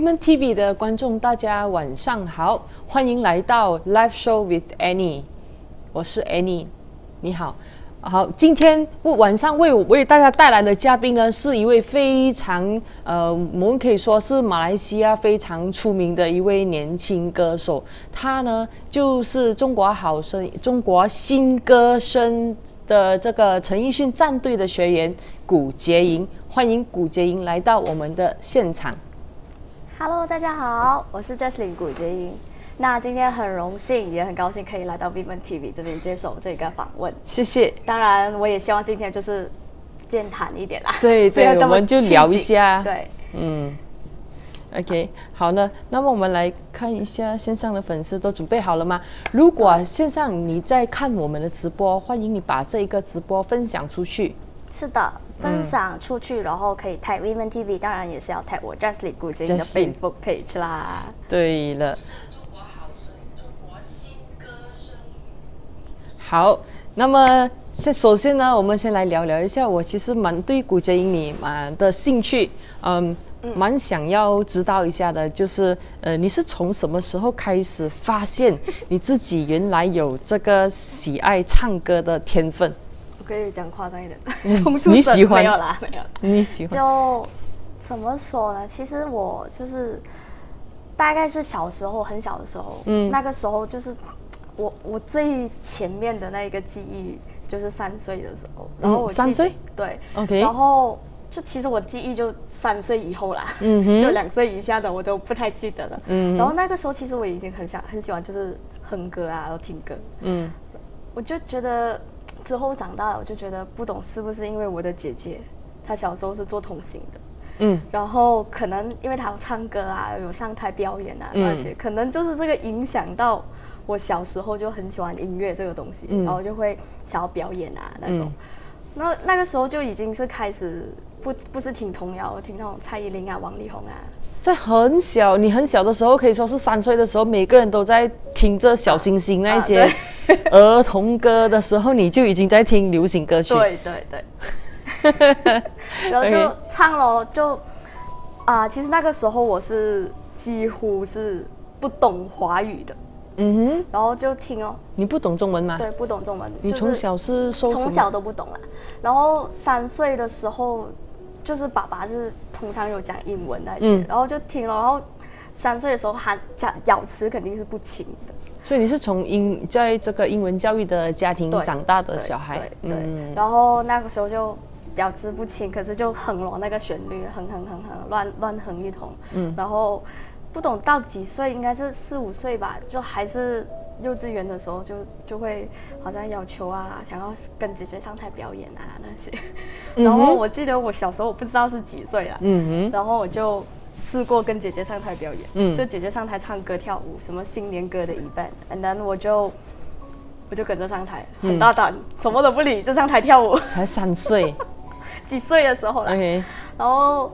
Women TV 的观众，大家晚上好，欢迎来到 Live Show with Annie， 我是 Annie， 你好。好，今天晚上为大家带来的嘉宾呢，是一位非常我们可以说是马来西亚非常出名的一位年轻歌手。他呢就是中国好声中国新歌声的这个陈奕迅战队的学员古洁莹，欢迎古洁莹来到我们的现场。 Hello， 大家好，我是 Jesslyn 古洁莹。那今天很荣幸，也很高兴可以来到 Women TV 这边接受这个访问。 谢谢。 当然，我也希望今天就是健谈一点啦。 对对，我们就聊一下。 对， OK， 好了，那么我们来看一下线上的粉丝都准备好了吗？如果线上你在看我们的直播，欢迎你把这一个直播分享出去。 是的，分享出去，然后可以 tag Women TV， 当然也是要 tag 我 Jesslyn 古洁莹的 Facebook page 啦。 对了。好，那么首先呢，我们先来聊聊一下，我其实蛮对古洁莹你的兴趣，蛮想要知道一下的，就是你是从什么时候开始发现你自己原来有这个喜爱唱歌的天分？ 我可以讲夸张一点， 你喜欢？ 没有啦，没有。 你喜欢？ 就怎么说呢？其实我就是大概是小时候，很小的时候，那个时候就是。我最前面的那一个记忆就是3岁的时候，然后我 3岁， 对 ，OK， 然后就其实我记忆就3岁以后啦，就2岁以下的我都不太记得了，然后那个时候其实我已经很喜欢就是哼歌啊，然后听歌，我就觉得之后长大了，我就觉得不懂是不是因为我的姐姐她小时候是做童星的。然后可能因为她有唱歌啊，有上台表演啊，而且可能就是这个影响到我小时候就很喜欢音乐这个东西，然后就会想要表演啊那种。那个时候就已经是开始不是听童谣，听那种蔡依林啊、王力宏啊。 在你很小的时候，可以说是3岁的时候，每个人都在听着小星星那些儿童歌的时候，你就已经在听流行歌曲。 对对对。然后就唱了，就其实那个时候我是几乎是不懂华语的。然后就听哦。 你不懂中文吗？ 对，不懂中文。 你从小是受什么？ 从小都不懂啦。然后3岁的时候，就是爸爸是通常有讲英文那些，然后就听了。然后3岁的时候，咬词肯定是不清的。 所以你是从在这个英文教育的家庭长大的小孩。 对。然后那个时候就咬字不清，可是就哼了那个旋律，哼，乱哼一通。然后。不懂到几岁，应该是4、5岁吧，就还是幼稚园的时候就会好像要求啊，想要跟姐姐上台表演啊那些。然后我记得我小时候我不知道是几岁啦，然后我就试过跟姐姐上台表演，就姐姐上台唱歌跳舞，什么新年歌的event，and then 我就跟着上台，很大胆，什么都不理就上台跳舞。 才3岁， 几岁的时候啦，然后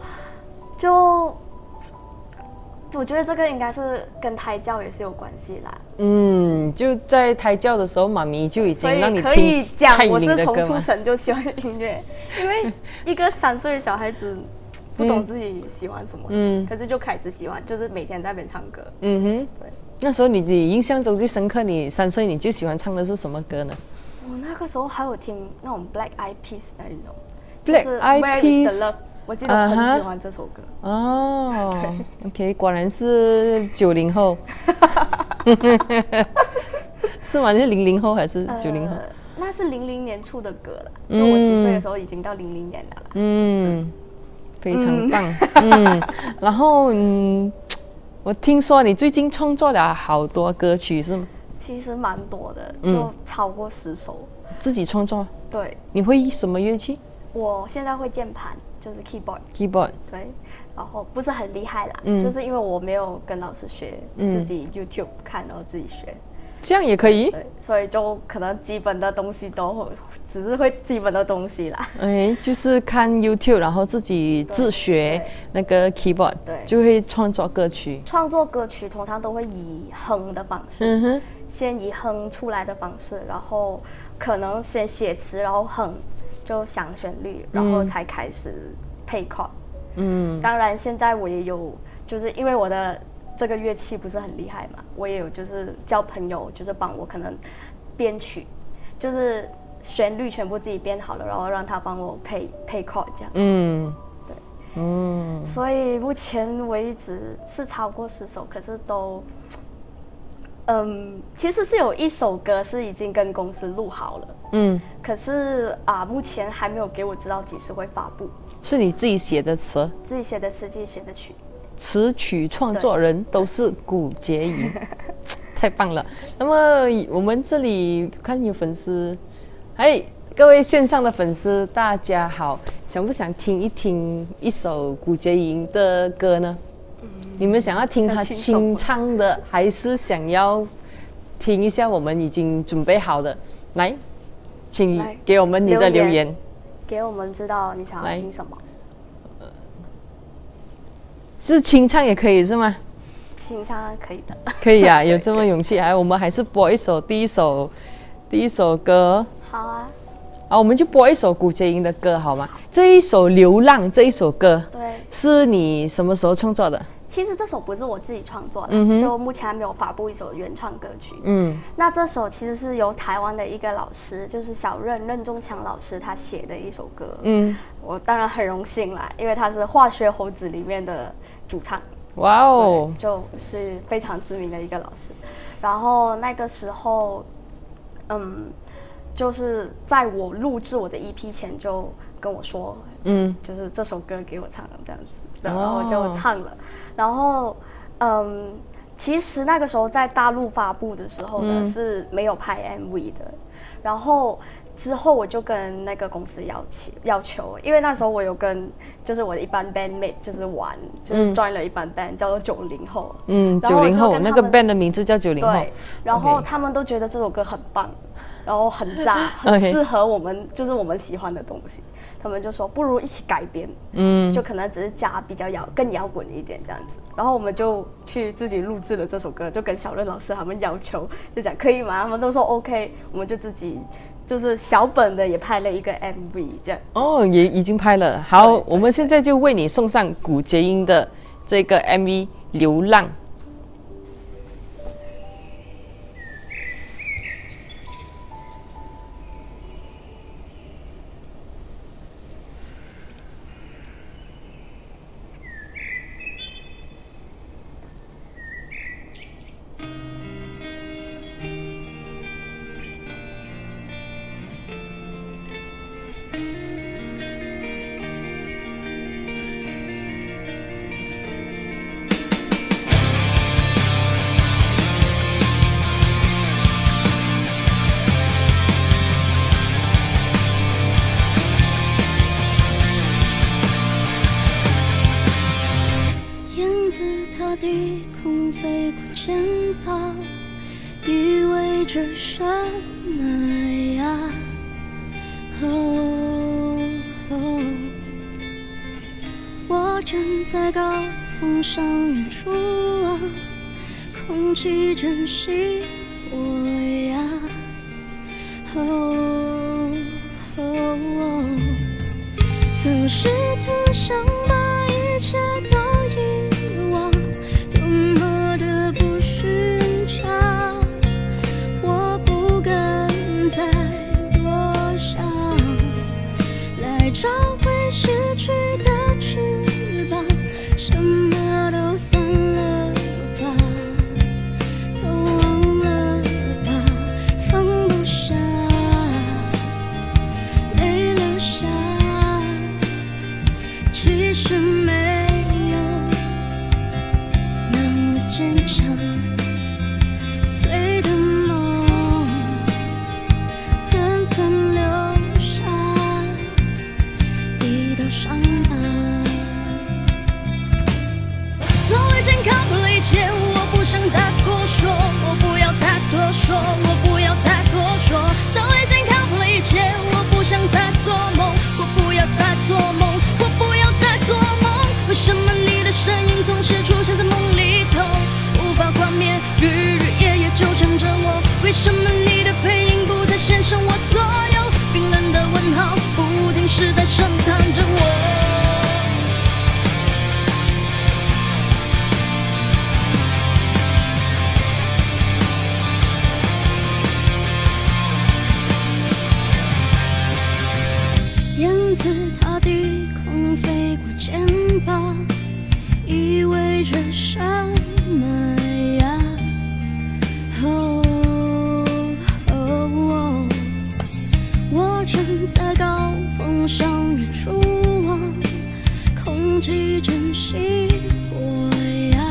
我觉得这个应该是跟胎教也是有关系啦。就在胎教的时候，妈咪就已经让你听蔡依林的歌嘛。 我是从出生就喜欢音乐，因为一个3岁的小孩子不懂自己喜欢什么，可是就开始喜欢，就是每天在那边唱歌。对。 那时候你印象中最深刻，你3岁你最喜欢唱的是什么歌呢？ 我那个时候还有听那种 Black Eyed Peas 那一种 ，Black Eyed Peas。 我记得我很喜欢这首歌。 OK， 果然是90后，是吗？你是00后还是90后？ 那是00年出的歌了，就我几岁的时候已经到00年了。 非常棒。然后我听说你最近创作了好多歌曲，是吗？ 其实蛮多的，就超过10首。 自己创作？ 对。 你会什么乐器？ 我现在会键盘，就是 keyboard。对，然后不是很厉害啦，就是因为我没有跟老师学，自己 YouTube 看，然后自己学。 这样也可以？ 对，所以就可能基本的东西只是会基本的东西啦。 就是看 YouTube， 然后自己自学那个 keyboard， 就会创作歌曲。 创作歌曲通常都会以哼的方式，先以哼出来的方式，然后可能先写词，然后哼。就想旋律，然后才开始配 chord。当然现在我也有就是因为我的这个乐器不是很厉害嘛，我也有就是叫朋友，就是帮我可能编曲，就是旋律全部自己编好了，然后让他帮我配 chord 这样子。对，所以目前为止是超过10首，可是都，其实是有1首歌是已经跟公司录好了，可是目前还没有给我知道几时会发布。 是你自己写的词？自己写的词，自己写的曲。 词曲创作人都是古洁莹，太棒了。那么我们这里看有粉丝，各位线上的粉丝，大家好，想不想听一听一首古洁莹的歌呢？你们想要听她清唱的，还是想要听一下我们已经准备好的？来，请给我们你的留言， 给我们知道你想要听什么。 是清唱也可以是吗？ 清唱可以的。 可以啊，有这么勇气。我们还是播第一首歌。 好啊。 我们就播一首古洁莹的歌好吗？这一首《流浪》这一首歌， 对， 是你什么时候创作的？ 其实这首不是我自己创作的，就目前还没有发布一首原创歌曲。那这首其实是由台湾的一个老师，就是小任中强老师，他写的一首歌。我当然很荣幸啦，因为他是《化学猴子》里面的主唱。 哇哦， 就是非常知名的一个老师。然后那个时候，就是在我录制我的 EP 前就跟我说，就是这首歌给我唱这样子，然后我就唱了。然后，其实那个时候在大陆发布的时候呢，是没有拍 MV 的。然后之后我就跟那个公司要求，因为那时候我有跟就是我的一班 bandmate 就是玩，就是 join 了一班 band 叫做90后。 90后那个 band 的名字叫90后。 对，然后他们都觉得这首歌很棒。然后很炸，很适合我们，就是我们喜欢的东西。他们就说不如一起改编，就可能只是加比较更摇滚一点这样子。然后我们就去自己录制了这首歌，就跟小任老师他们要求，就讲可以吗？他们都说 OK， 我们就自己就是小本的也拍了一个 MV 这样。 也已经拍了。好，我们现在就为你送上古洁莹的这个 MV《流浪》。 低空飞过肩膀，意味着什么呀？我站在高峰上远处望，空气真稀薄呀。曾试图想把一切都遗忘，多么的不寻常，我不敢再多想，来找回失去的翅膀，什么都算了吧，都忘了吧，放不下，泪流下，其实没有那么坚强，碎的梦狠狠留下一道伤疤。早已经看破了一切，我不想再多说，我不要再多说，我不要再多说。早已经看破了一切，我不想再做梦，我不要再做梦，我不要再做梦。为什么你的身影总是出现在梦里头，无法幻灭，日日夜夜纠缠着我？为什么你的背影不再现身我左右？冰冷的问号不停是在审判着我。 燕子踏地空飞过肩膀，以为这什么呀？我正在高峰向日出望，空气真稀薄呀。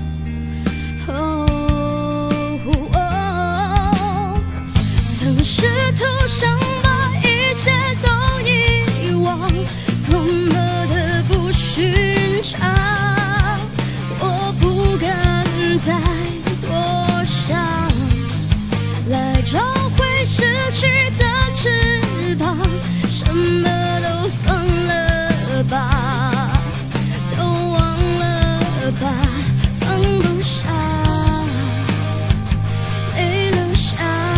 曾试图想把一切都遗忘，多么的不寻常，我不敢再多想，来找回失去的翅膀，什么都算了吧，都忘了吧，放不下，没留下，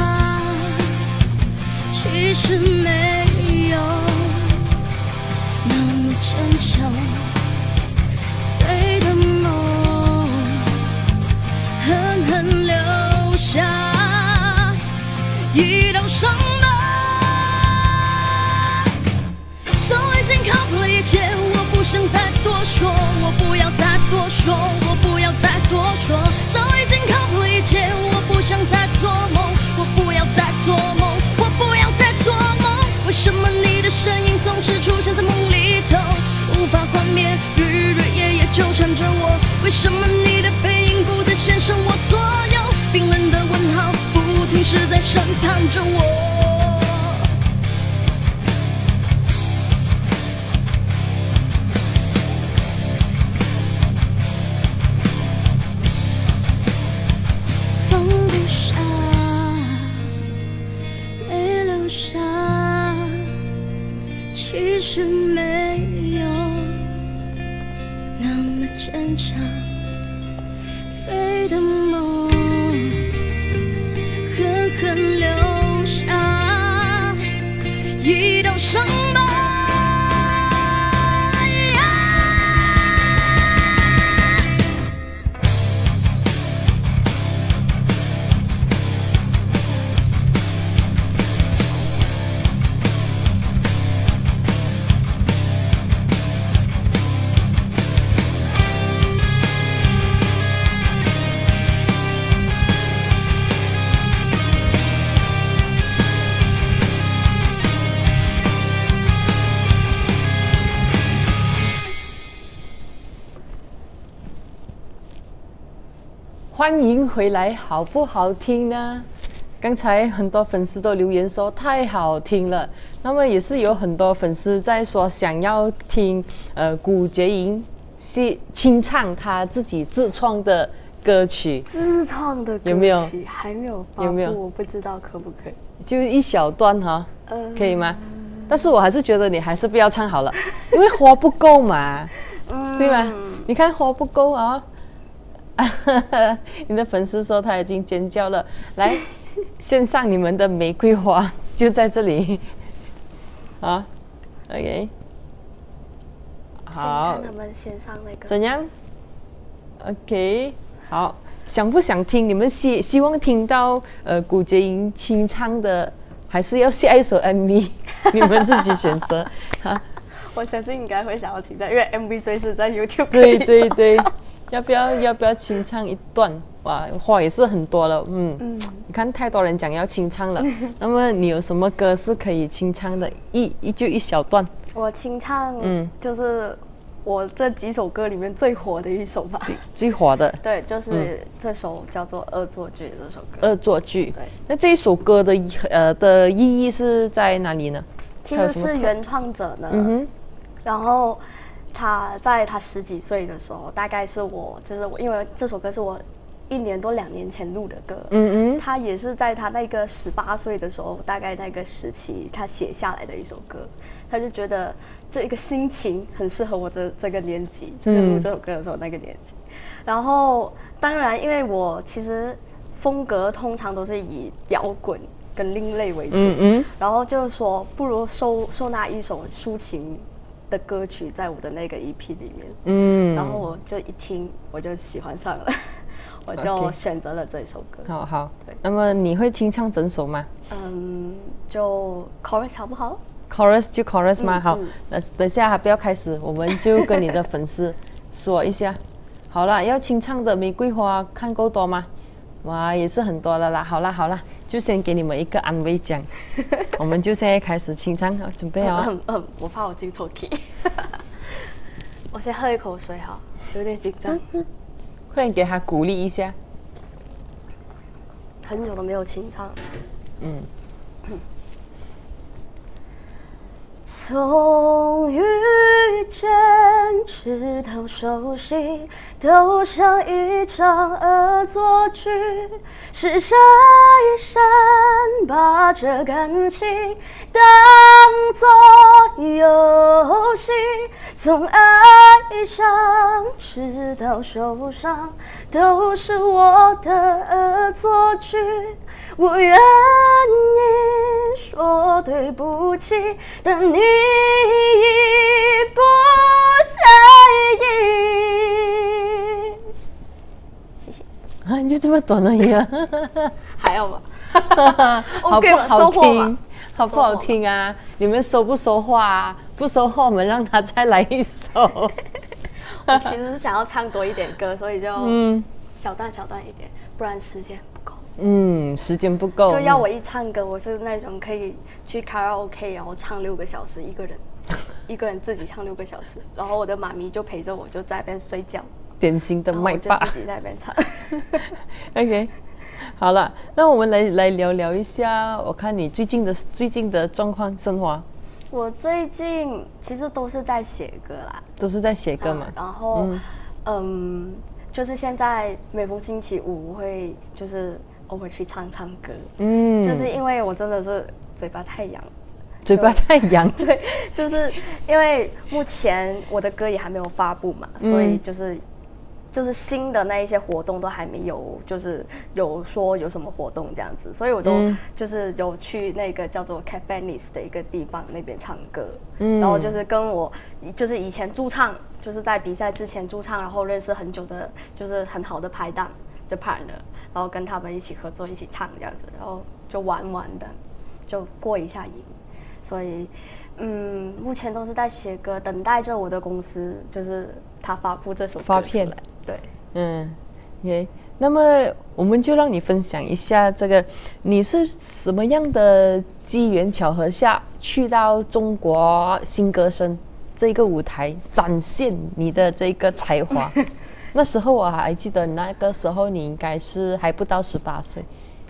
其实没有那么坚强，碎的梦狠狠留下一道伤疤。早已经看破了一切，我不想再多说，我不要再多说，我不要再多说。早已经看破了一切，我不想再做梦，我不要再做梦，我不要再做梦。为什么你的身影总是出现在梦里头，无法幻灭，日日夜夜纠缠着我？为什么你的背影不再现身我左右？冰冷的问号不停是在审判着我。放不下，没留下，其实没有那么坚强，碎的梦狠狠留下一道伤疤。 欢迎回来，好不好听呢？刚才很多粉丝都留言说太好听了，那么也是有很多粉丝在说想要听古洁莹清唱他自己自创的歌曲。 自创的歌曲有没有？ 还没有发布， 有没有？ 我不知道可不可以， 就一小段哈，可以吗？但是我还是觉得你还是不要唱好了，因为花不够嘛，对吗？你看花不够啊。你的粉丝说他已经尖叫了，来献上你们的玫瑰花，就在这里。好 ，OK， 好， 看他们献上那个怎样 ？OK， 好，想不想听？你们希望听到古洁莹清唱的，还是要下一首 MV？ 你们自己选择哈。 我相信应该会想要听的，因为 MV 随时在 YouTube 对对对。要不要清唱一段？哇，话也是很多了，你看太多人讲要清唱了。那么你有什么歌是可以清唱的？一小段。 我清唱，就是我这几首歌里面最火的一首吧。 最火的。 对，就是这首叫做《恶作剧》这首歌。 恶作剧。 对。 那这一首歌的意义是在哪里呢？ 其实是原创者呢，然后。他在他10几岁的时候，大概是就是我，因为这首歌是我1年多2年前录的歌，他也是在他那个18岁的时候，大概那个时期，他写下来的一首歌。他就觉得这一个心情很适合我这个年纪，就是录这首歌的时候那个年纪。然后当然，因为我其实风格通常都是以摇滚跟另类为主，然后就是说不如收纳一首抒情的歌曲在我的那个 EP 里面，然后我就一听我就喜欢上了，我就选择了这一首歌。 好，对。那么你会清唱整首吗？ 就 chorus 好不好 chorus 就 chorus 嘛，好，那等下还不要开始，我们就跟你的粉丝说一下。好了，要清唱的《玫瑰花》看够多吗？哇，也是很多了啦。好啦，就先给你们一个安慰奖。我们就现在开始清唱，准备好。 我怕我进错 key。我先喝一口水哈，有点紧张。 快点给他鼓励一下。 很久都没有清唱。从遇见直到熟悉，都像一场恶作剧。是谁先把这感情当作游戏？从爱上直到受伤，都是我的恶作剧。我愿意说对不起，但你已不在意。谢谢。 啊，你就这么短而已啊？ 还要吗？ 好不好听？好不好收听啊？你们收不收话啊？不收话，我们让他再来一首。 我其实是想要唱多一点歌，所以就小段一点，不然时间不够。 时间不够， 就要我一唱歌，我是那种可以去卡拉 OK， 然后唱6个小时，一个人自己唱6个小时，然后我的妈咪就陪着我，就在那边睡觉。 典型的麦霸， 就自己在那边唱。 OK， 好了，那我们来聊一下，我看你最近的状况生活。 我最近其实都是在写歌啦， 都是在写歌嘛。 然后，就是现在每逢星期五会就是偶尔去唱歌，就是因为我真的是嘴巴太痒。 嘴巴太痒， 对，就是因为目前我的歌也还没有发布嘛，所以就是新的那一些活动都还没有，就是有说有什么活动这样子，所以我都就是有去那个叫做 Cafe Nice 的一个地方那边唱歌，然后就是跟我就是以前驻唱，就是在比赛之前驻唱，然后认识很久的，就是很好的拍档的 partner， 然后跟他们一起合作一起唱这样子，然后就玩的就过一下瘾。所以，目前都是在写歌，等待着我的公司，就是他发布这首歌发片来。 对， OK。那么我们就让你分享一下这个，你是什么样的机缘巧合下去到中国新歌声这个舞台展现你的这个才华？那时候我还记得，那个时候你应该是还不到18岁。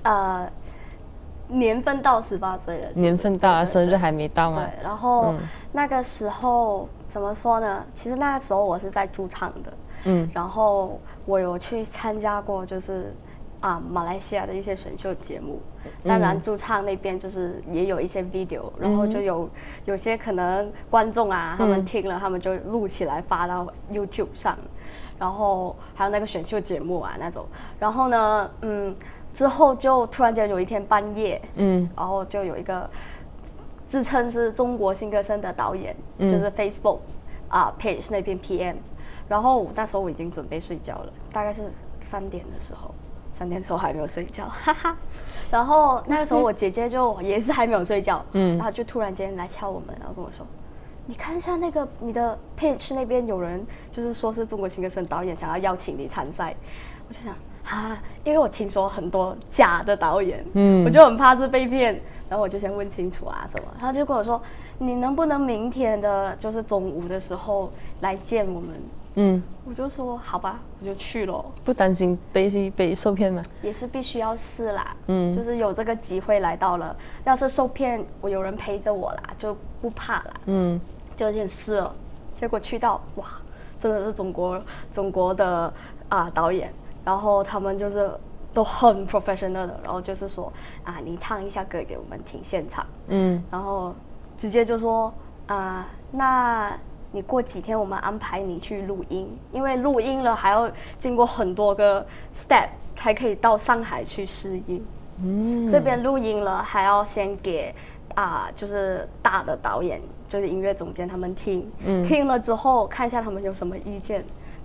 年份到18岁了， 年份到了，生日还没到嘛。 对，然后那个时候怎么说呢？其实那时候我是在驻唱的，然后我有去参加过，就是马来西亚的一些选秀节目。当然驻唱那边就是也有一些 video，然后就有些可能观众啊，他们听了，他们就录起来发到 YouTube 上，然后还有那个选秀节目啊那种。然后呢，之后就突然间有一天半夜，然后就有一个自称是中国新歌声的导演，就是 Facebook page 那边 PM， 然后那时候我已经准备睡觉了，大概是3点的时候还没有睡觉，哈哈。然后那个时候我姐姐就也是还没有睡觉，然后就突然间来敲我门，然后跟我说：“你看一下那个你的 page 那边有人就是说是中国新歌声导演想要邀请你参赛。”我就想。因为我听说很多假的导演，我就很怕是被骗，然后我就先问清楚什么，他就跟我说，你能不能明天的就是中午的时候来见我们？我就说好吧，我就去了。 不担心被受骗吗？ 也是必须要试啦，就是有这个机会来到了，要是受骗，我有人陪着我啦，就不怕啦，就有点试了，结果去到哇，真的是中国的导演。然后他们就是都很 professional 的，然后就是说你唱一下歌给我们听现场，然后直接就说那你过几天我们安排你去录音，因为录音了还要经过很多个 step 才可以到上海去试音，这边录音了还要先给就是大的导演，就是音乐总监他们听了之后看一下他们有什么意见。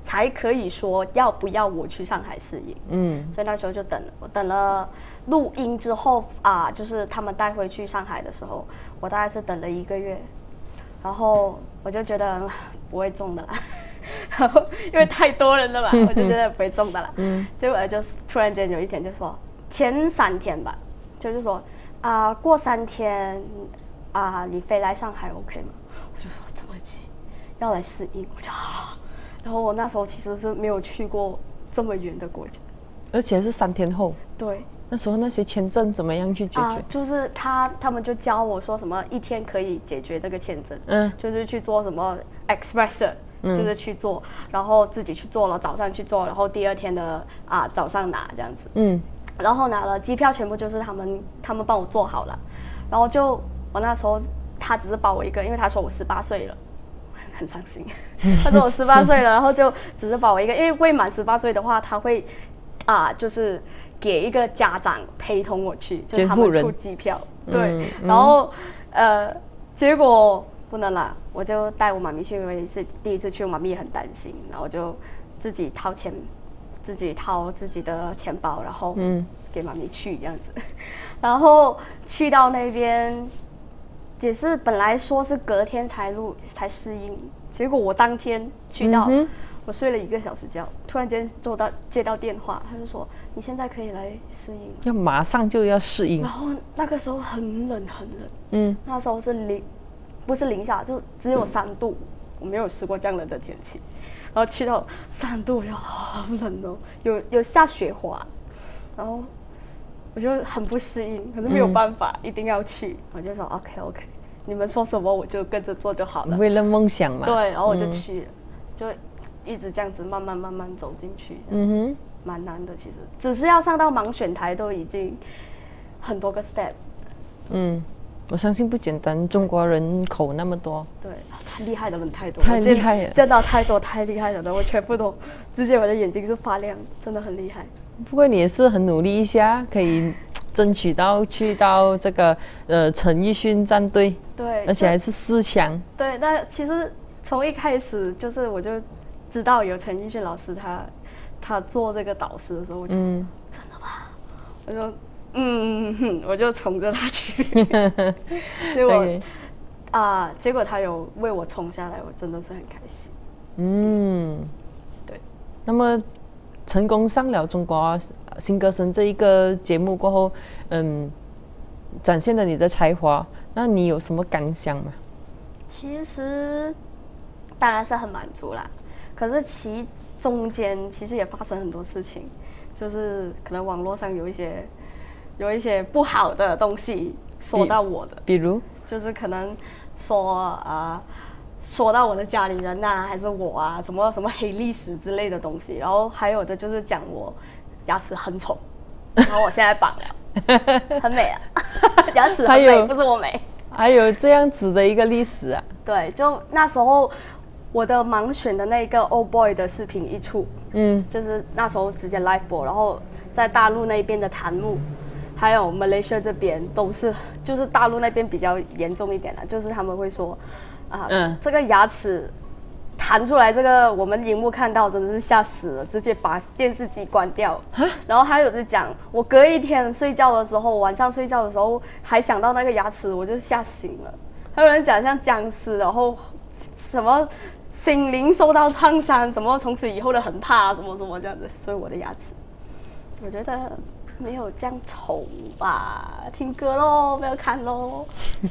才可以说要不要我去上海试音。所以那时候就我等了录音之后就是他们带回去上海的时候，我大概是等了1个月，然后我就觉得不会中的啦。然后因为太多人了嘛，我就觉得不会中的啦。结果就突然间有一天就说前3天吧，就是说过3天你飞来上海 OK 吗？我就说这么急，要来试音，我就然后我那时候其实是没有去过这么远的国家， 而且是3天后。 对， 那时候那些签证怎么样去解决？ 就是他们就教我说什么1天可以解决这个签证，就是去做什么 Express，就是去做，然后自己去做了，早上去做，然后第2天的早上拿这样子。然后拿了机票，全部就是他们帮我做好了，然后我那时候他只是保我一个，因为他说我18岁了。很伤心，他说我18岁了，然后就只是保我一个，因为未满18岁的话，他会就是给一个家长陪同我去，就是他们出机票，对，然后结果不能啦，我就带我妈咪去，因为是第一次去，我妈咪也很担心，然后我就自己掏钱，自己掏自己的钱包，然后给妈咪去这样子，然后去到那边。也是本来说是隔天才试音，结果我当天去到，我睡了1个小时觉，突然间接到电话，他就说你现在可以来试音， 要马上就要试音。 然后那个时候很冷，那时候是不是零下，就只有3度，我没有试过这样冷的天气，然后去到3度就好冷哦，有下雪花，然后。我就很不适应，可是没有办法，一定要去。我就说 OK， 你们说什么我就跟着做就好了。 为了梦想嘛。 对，然后我就去了，就一直这样子慢慢走进去。蛮难的，其实只是要上到盲选台都已经很多个 step。 我相信不简单，中国人口那么多。 对，太厉害的人太多， 太厉害了， 见到太厉害的人，我全部都直接我的眼睛是发亮，真的很厉害。 不过你也是很努力一下，可以争取去到这个陈奕迅战队， 对， 而且还是4强。 对，那其实从一开始就是我就知道有陈奕迅老师他做这个导师的时候，我就真的吗？我就我就冲着他去，结果结果他有为我冲下来，我真的是很开心。对， 那么。成功上了中国新歌声这一个节目过后，展现了你的才华，那你有什么感想吗？ 其实当然是很满足啦，可是其中间其实也发生很多事情，就是可能网络上有一些不好的东西说到我的， 比如就是可能说到我的家里人还是我什么黑历史之类的东西，然后还有的就是讲我牙齿很丑，然后我现在绑了，很美啊，牙齿很美，不是我美。 还有这样子的一个历史啊？ 对，就那时候我的盲选的那个 Old Boy 的视频一出，就是那时候直接 live 播，然后在大陆那边的弹幕，还有 Malaysia 这边都是，就是大陆那边比较严重一点的，就是他们会说。这个牙齿弹出来，这个我们荧幕看到真的是吓死了，直接把电视机关掉。然后还有的讲，我隔一天睡觉的时候，晚上睡觉的时候还想到那个牙齿，我就吓醒了。还有人讲像僵尸，然后什么心灵受到创伤，什么从此以后的很怕，什么这样子。所以我的牙齿，我觉得没有这样丑吧，听歌咯，不要看咯。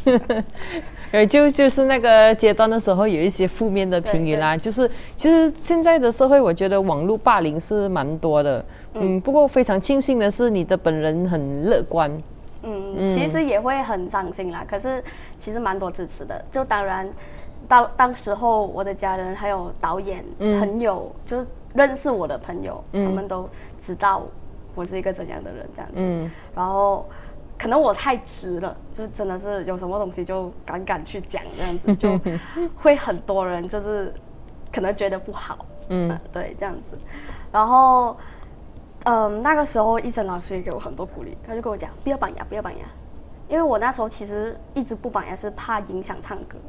就是那个阶段的时候，有一些负面的评语啦。就是其实现在的社会，我觉得网络霸凌是蛮多的。不过非常庆幸的是，你的本人很乐观。 其实也会很伤心啦。可是其实蛮多支持的。就当然，当时候我的家人还有导演、朋友，就是认识我的朋友，他们都知道我是一个怎样的人这样子。然后。可能我太直了，就真的是有什么东西就敢去讲这样子，就会很多人就是可能觉得不好，对这样子。然后，那个时候医生老师也给我很多鼓励，他就跟我讲不要绑牙，因为我那时候其实一直不绑牙是怕影响唱歌，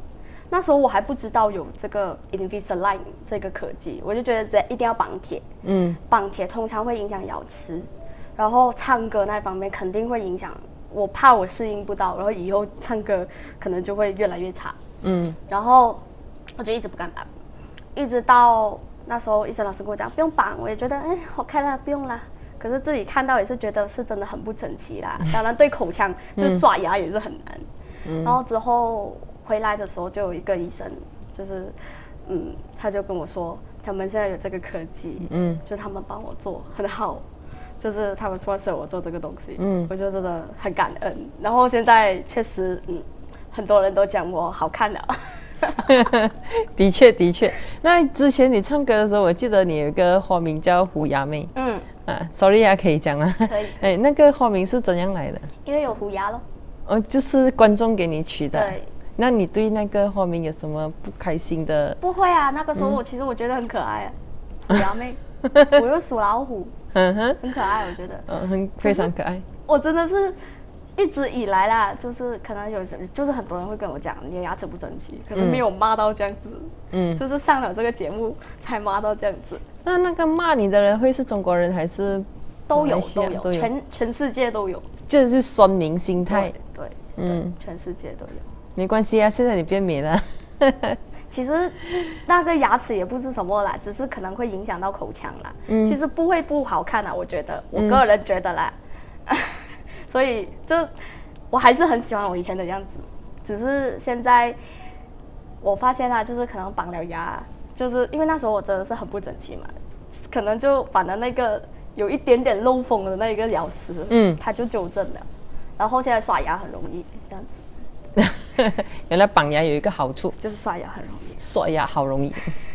那时候我还不知道有这个 Invisalign 这个科技，我就觉得一定要绑铁。绑铁通常会影响咬齿，然后唱歌那方面肯定会影响。我怕我适应不到，然后以后唱歌可能就会越来越差。然后我就一直不敢绑，一直到那时候医生老师跟我讲不用绑，我也觉得好看啦，不用啦。可是自己看到也是觉得是真的很不整齐啦。当然对口腔就刷牙也是很难。然后之后回来的时候就有一个医生，就是他就跟我说他们现在有这个科技，就他们帮我做很好。就是他们sponsor我做这个东西，我就真的很感恩。然后现在确实，很多人都讲我好看了。 的确的确。那之前你唱歌的时候，我记得你有一个花名叫虎牙妹。sorry 啊，可以讲吗？ 可以。 那个花名是怎样来的？ 因为有虎牙咯。 就是观众给你取的。 对。 那你对那个花名有什么不开心的？ 不会啊，那个时候其实我觉得很可爱啊，虎牙妹。我又属老虎，很可爱，我觉得， 非常可爱。 我真的是一直以来啦，就是可能就是很多人会跟我讲你的牙齿不整齐，可能没有骂到这样子，就是上了这个节目才骂到这样子。 那个骂你的人会是中国人还是？ 都有，全世界都有， 就是酸民心态。 对，全世界都有。 没关系啊，现在你变美了。 其实那个牙齿也不是什么啦，只是可能会影响到口腔啦。其实不会不好看啦，我觉得，我个人觉得啦。所以就我还是很喜欢我以前的样子，只是现在我发现啦，就是可能绑了牙，就是因为那时候我真的是很不整齐嘛，可能就反正那个有一点点漏风的那个牙齿，它就纠正了。然后现在刷牙很容易这样子。 原来绑牙有一个好处， 就是刷牙很容易， 刷牙好容易。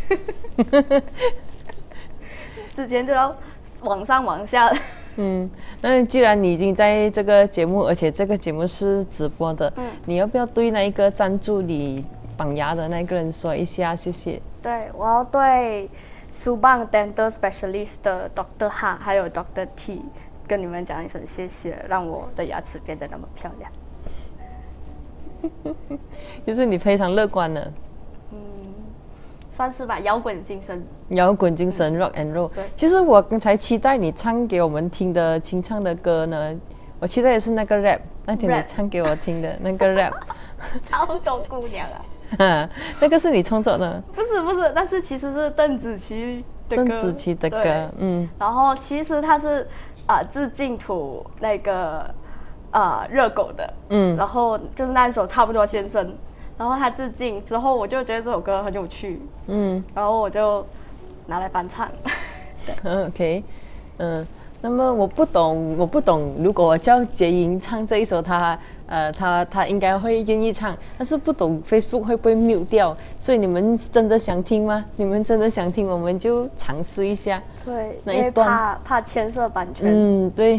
之前就要往上往下。 那既然你已经在这个节目，而且这个节目是直播的，你要不要对那一个赞助你绑牙的那个人说一下谢谢？ 对，我要对Subang Dental Specialist 的 Dr. Ha 还有 Dr. T 跟你们讲一声谢谢，让我的牙齿变得那么漂亮。 就是你非常乐观了。 算是吧，摇滚精神。 摇滚精神 ，rock and roll。其实我刚才期待你唱给我们听的清唱的歌呢，我期待的是那个 rap， 那天你唱给我听的那个 rap。 超多姑娘啊！ 那个是你创作的？ 不是，但是其实是邓紫棋的歌。 邓紫棋的歌， 然后其实它是致敬图那个热狗的，然后就是那一首差不多先生。然后他致敬之后，我就觉得这首歌很有趣，然后我就拿来翻唱。 OK， 那么我不懂，如果我叫杰英唱这一首，他应该会愿意唱，但是不懂 Facebook 会不会 mute 掉，所以你们真的想听吗？你们真的想听，我们就尝试一下。 对，那一段因为怕牵涉版权。对。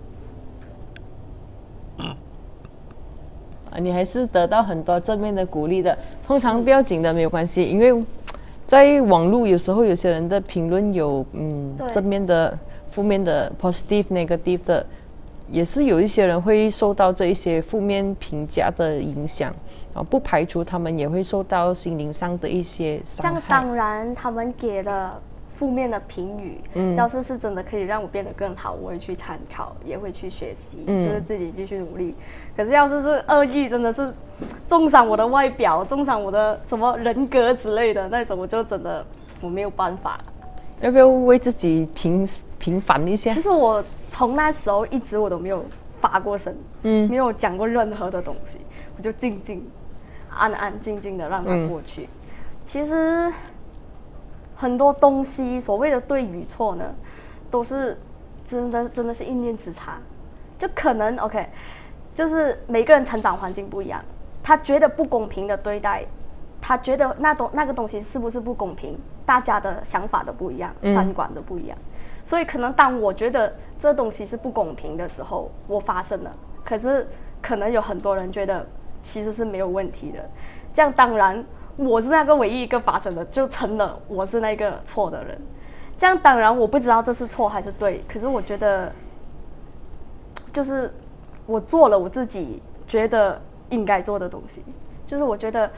你还是得到很多正面的鼓励的，通常不要紧的，没有关系，因为在网络有时候有些人的评论有正面的、负面的 positive、negative 的，也是有一些人会受到这一些负面评价的影响，不排除他们也会受到心灵上的一些伤害。 这样当然，他们给了负面的评语，要是真的可以让我变得更好，我会去参考，也会去学习，就是自己继续努力。可是要是恶意，真的是重伤我的外表，重伤我的什么人格之类的那种，我就真的我没有办法。 要不要为自己平反一下？ 其实我从那时候一直我都没有发过声，没有讲过任何的东西，我就安安静静的让它过去。其实很多东西所谓的对与错呢，都是真的是一念之差，就可能 OK， 就是每个人成长环境不一样，他觉得不公平的对待，他觉得那个东西是不是不公平，大家的想法都不一样，三观都不一样，所以可能当我觉得这东西是不公平的时候，我发生了，可是可能有很多人觉得其实是没有问题的，这样当然我是那个唯一一个发生的，就成了我是那个错的人。这样当然我不知道这是错还是对，可是我觉得，就是我做了我自己觉得应该做的东西。就是我觉得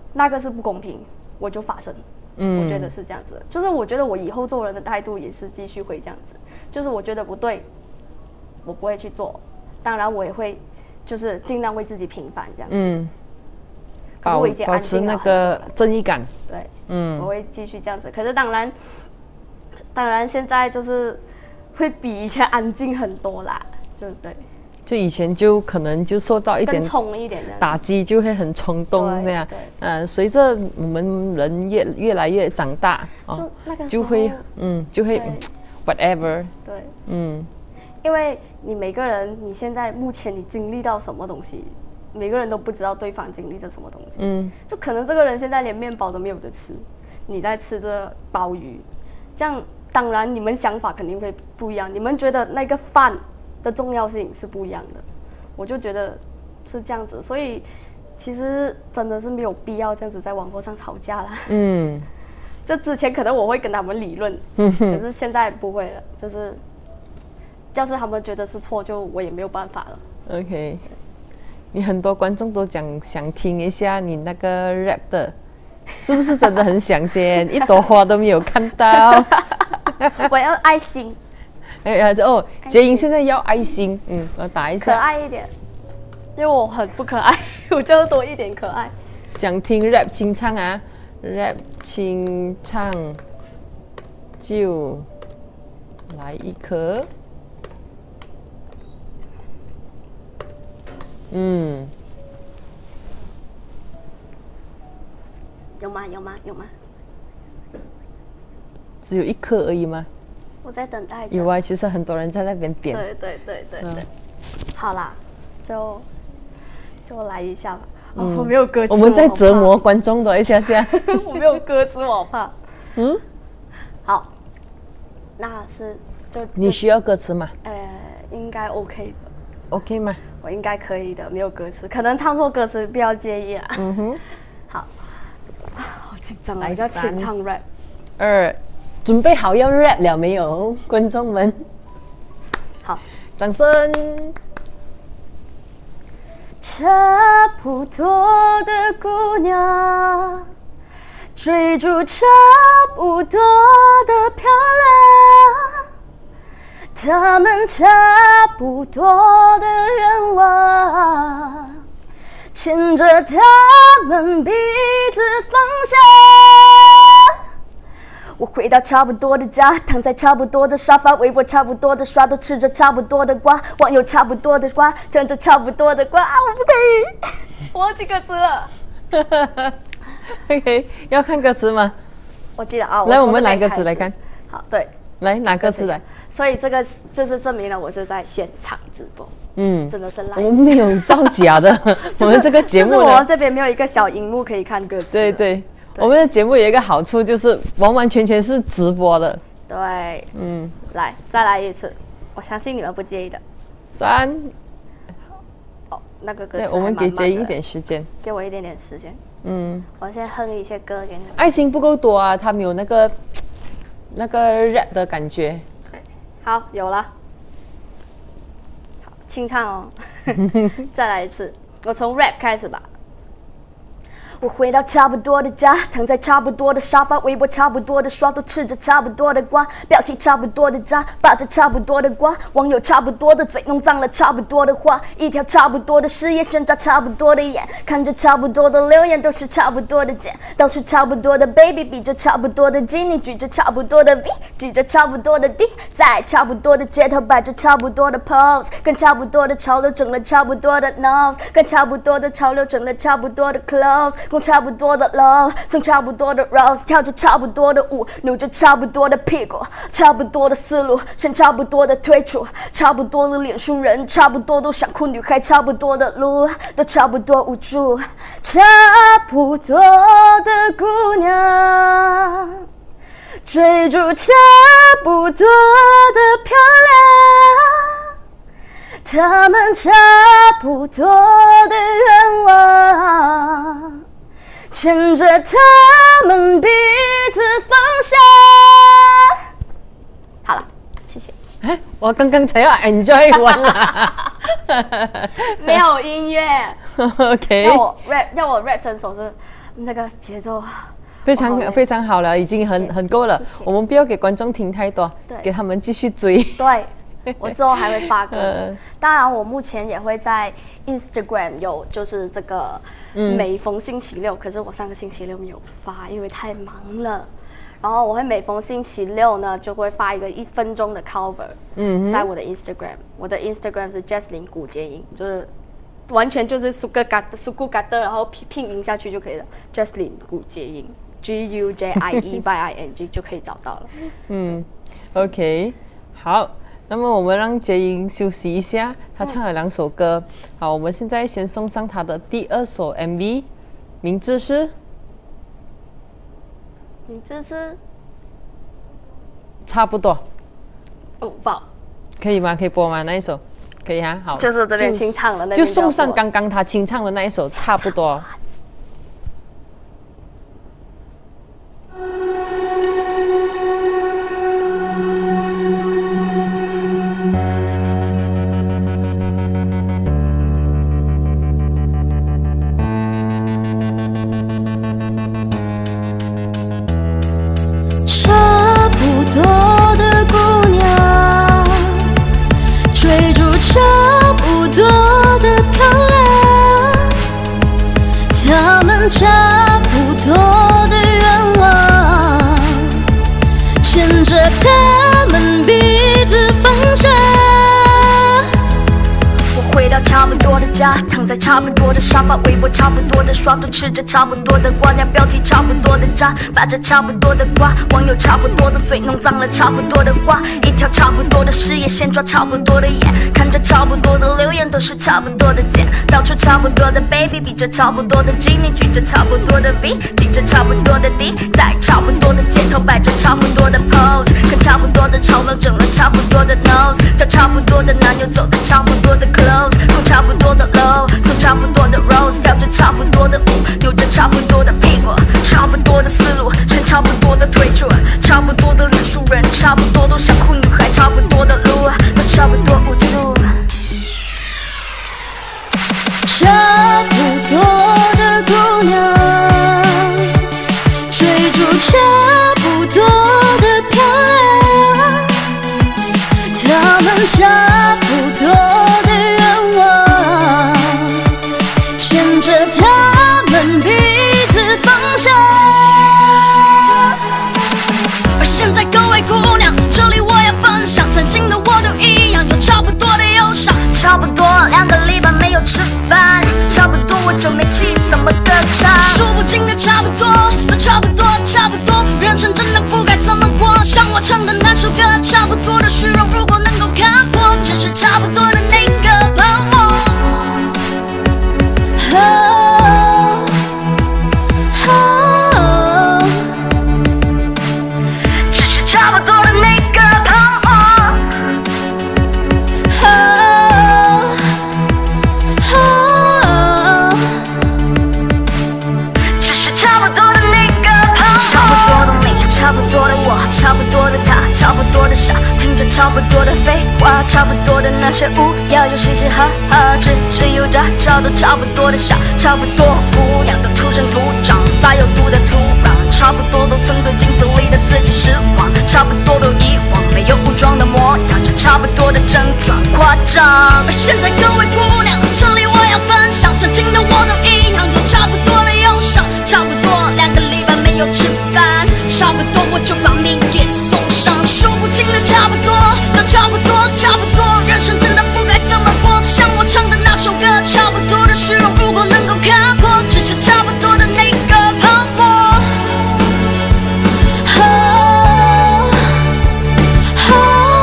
那个是不公平，我就发声。我觉得是这样子的，就是我觉得我以后做人的态度也是继续会这样子，就是我觉得不对，我不会去做，当然我也会就是尽量为自己平反这样子。可是我已经保持那个正义感。 对，我会继续这样子。可是当然现在就是会比以前安静很多啦，对。 就以前就可能就受到一点冲一点的打击，就会很冲动这样。随着我们人越来越长大，就会whatever。 对，因为你每个人，你现在目前你经历到什么东西，每个人都不知道对方经历着什么东西。就可能这个人现在连面包都没有得吃，你在吃着鲍鱼，这样当然你们想法肯定会不一样，你们觉得那个饭的重要性是不一样的，我就觉得是这样子，所以其实真的是没有必要这样子在网络上吵架啦。就之前可能我会跟他们理论，可是现在不会了，就是要是他们觉得是错，就我也没有办法了。 OK， 你很多观众都想听一下你那个 rap 的，是不是真的很想先？一朵花都没有看到。 我要爱心。 杰英现在要爱心，我打一下。 可爱一点，因为我很不可爱，我就多一点可爱。 想听 rap 清唱啊 ，rap 清唱就来一颗。 有吗？ 只有一颗而已吗？ 我在等待着。 有啊，其实很多人在那边点。 对。好啦，就来一下吧。我没有歌词， 我们在折磨观众的一下下。 我没有歌词，我怕。好，那是就你需要歌词吗？ 应该 OK 的。 OK 吗？ 我应该可以的，没有歌词，可能唱错歌词不要介意啊。好，好紧张啊！要清唱 rap。 2，准备好要 rap 了没有，观众们？ 好， 掌声。 差不多的姑娘，追逐差不多的漂亮，他们差不多的愿望，牵着他们彼此方向。我回到差不多的家，躺在差不多的沙发，微波差不多的刷，都吃着差不多的瓜，网友差不多的瓜，唱着差不多的瓜啊！我不可以，我忘记歌词了。 OK， 要看歌词吗？ 我记得啊。 来，我们拿歌词来看。 好，对， 来拿歌词来。 所以这个就是证明了我是在现场直播。真的是来。 我们没有造假的，我们这个节目就是我们这边没有一个小荧幕可以看歌词。 对。我们的节目有一个好处，就是完完全全是直播的。 对，来，再来一次，我相信你们不介意的。 3， 那个歌词对，我们给杰英一点时间， 给我一点点时间。我先哼一些歌给你。 爱心不够多啊，他没有那个 rap 的感觉。 对，好，有了。好，清唱哦。再来一次，我从 rap 开始吧。我回到差不多的家，躺在差不多的沙发，微波差不多的刷，都吃着差不多的瓜，标题差不多的渣，把着差不多的瓜，网友差不多的嘴，弄脏了差不多的话，一条差不多的事业，旋转差不多的眼，看着差不多的留言，都是差不多的茧，到处差不多的 baby， 比着差不多的基，你举着差不多的 V， 举着差不多的 D， 在差不多的街头摆着差不多的 pose， 跟差不多的潮流整了差不多的 nose， 跟差不多的潮流整了差不多的 clothes。逛差不多的 low， 送差不多的 rose， 跳着差不多的舞，扭着差不多的屁股，差不多的思路，选差不多的退出，差不多的脸书人，差不多都想哭，女孩差不多的路，都差不多无助，差不多的姑娘，追逐差不多的漂亮，他们差不多的愿望，牵着他们彼此方向。好了，谢谢。 我刚刚才要 enjoy 完了。 没有音乐。 OK。 要我 rap 成首是那个节奏非常好了，已经很够了。 谢谢我们不要给观众听太多， 对给他们继续追。 对，我之后还会发歌的。当然，我目前也会在 Instagram 有就是这个每逢星期六，可是我上个星期六没有发，因为太忙了。然后我会每逢星期六呢，就会发一个1分钟的 cover，在我的 Instagram， 我的 Instagram 是 Jesslyn 古洁莹，就是完全就是苏格嘎的，然后拼音下去就可以了 ，Jesslyn 古洁莹 GUJIEYING 就可以找到了。 OK， 好，那么我们让洁莹休息一下，她唱了2首歌。好，我们现在先送上她的第2首 MV， 名字是。 名字是差不多， 不好， 可以吗？可以播吗？那一首可以哈，好， 就是这边清唱的那边就送上刚刚他清唱的那一首，差不多。 差不多的愿望，牵着他们彼此方向。我回到差不多的家，躺在差不多的沙发，微博差不多的刷图，吃着差不多的瓜，量标题差不多的渣，把着差不多的瓜，网友差不多的嘴，弄脏了差不多的话，一条差不多的事业线，抓差不多的眼，看着差不多的留言，都是差不多的键，到处差不多的 baby， 比着差不多的精，你举着差不多的 V， 记着差不多的 D， 在差不多的街头摆着差不多的 pose， 跟差不多的潮流整了差不多的 nose， 找差不多的男友走在差不多的 clothes， 供差不多的 low， 送差不多的 rose， 跳着差不多的舞，有着差不多的屁股，差不多的思路，伸差不多的腿处，差不多的绿树人，差不多都想哭女孩，差不多的路，都差不多无助。差不多的姑娘，追逐差不多的漂亮，她们差不多的愿望，牵着她们彼此方向。而现在各位姑娘，这里我要分享，曾经的我都一样，有差不多的忧伤，差不多2个礼拜没有吃饭，差不多我就没气怎么歌唱，数不尽的差不多，都差不多差不多，人生真的不该怎么过，像我唱的那首歌，差不多的虚荣，如果能够看破，只是差不多的那个泡沫。只是差不多的那个泡沫。只是差不多的那个泡沫。差不多的你，差不多的我，差不多的他，差不多的傻，听着差不多的废话，差不多的那些无聊游戏，哈哈，只有渣渣都差不多的傻，差不多姑娘都土生土长，在有毒的土壤，差不多都曾对镜子里的自己失望，差不多都遗忘没有武装的模样，这差不多的症状夸张。而现在各位姑娘，这里我要分享，曾经的我都一样，有差不多的忧伤，差不多2个礼拜没有吃饭，差不多我就把命给送上，数不尽的差不多，都差不多差不多，人生真的不该怎么过，像我唱的那首歌，差不多的虚荣，如果能够看破，只是差不多的那个泡沫。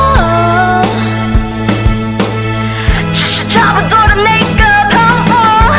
只是差不多的那个泡沫。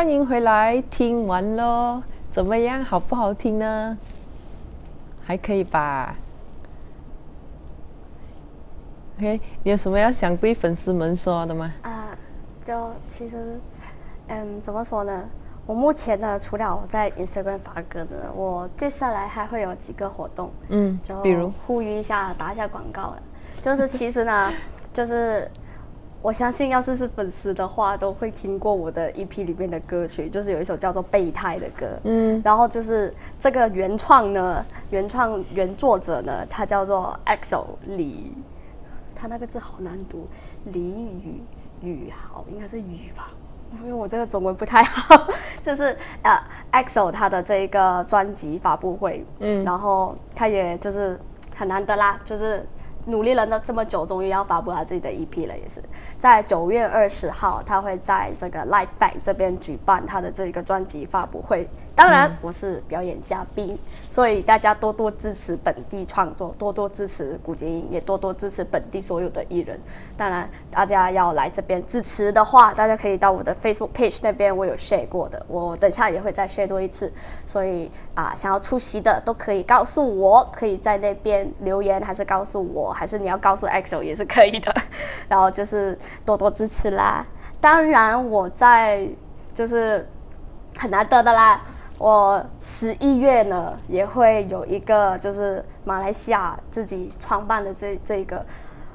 欢迎回来，听完咯，怎么样？好不好听呢？还可以吧。OK， 你有什么要想对粉丝们说的吗？ 就其实，怎么说呢？我目前呢，除了我在 Instagram 发歌的，我接下来还会有几个活动，就比如呼吁一下，打一下广告了。就是其实呢，就是我相信，要是粉丝的话，都会听过我的 EP 里面的歌曲，就是有一首叫做《备胎》的歌，然后就是这个原作者呢，他叫做 EXO 李，他那个字好难读，李宇豪，应该是宇吧。因为我这个中文不太好，就是EXO 他的这个专辑发布会，然后他也就是很难得啦，就是努力了这么久，终于要发布他自己的 EP 了，也是在9月20号，他会在这个 Live Fact 这边举办他的这个专辑发布会。当然，我是表演嘉宾，所以大家多多支持本地创作，多多支持古洁音，也多多支持本地所有的艺人。当然，大家要来这边支持的话，大家可以到我的 Facebook page 那边，我有 share 过的，我等下也会再 share 多一次。所以想要出席的都可以告诉我，可以在那边留言，还是告诉我，还是你要告诉 EXO 也是可以的。然后就是多多支持啦。当然，我在就是很难得的啦。我11月呢也会有一个就是马来西亚自己创办的这个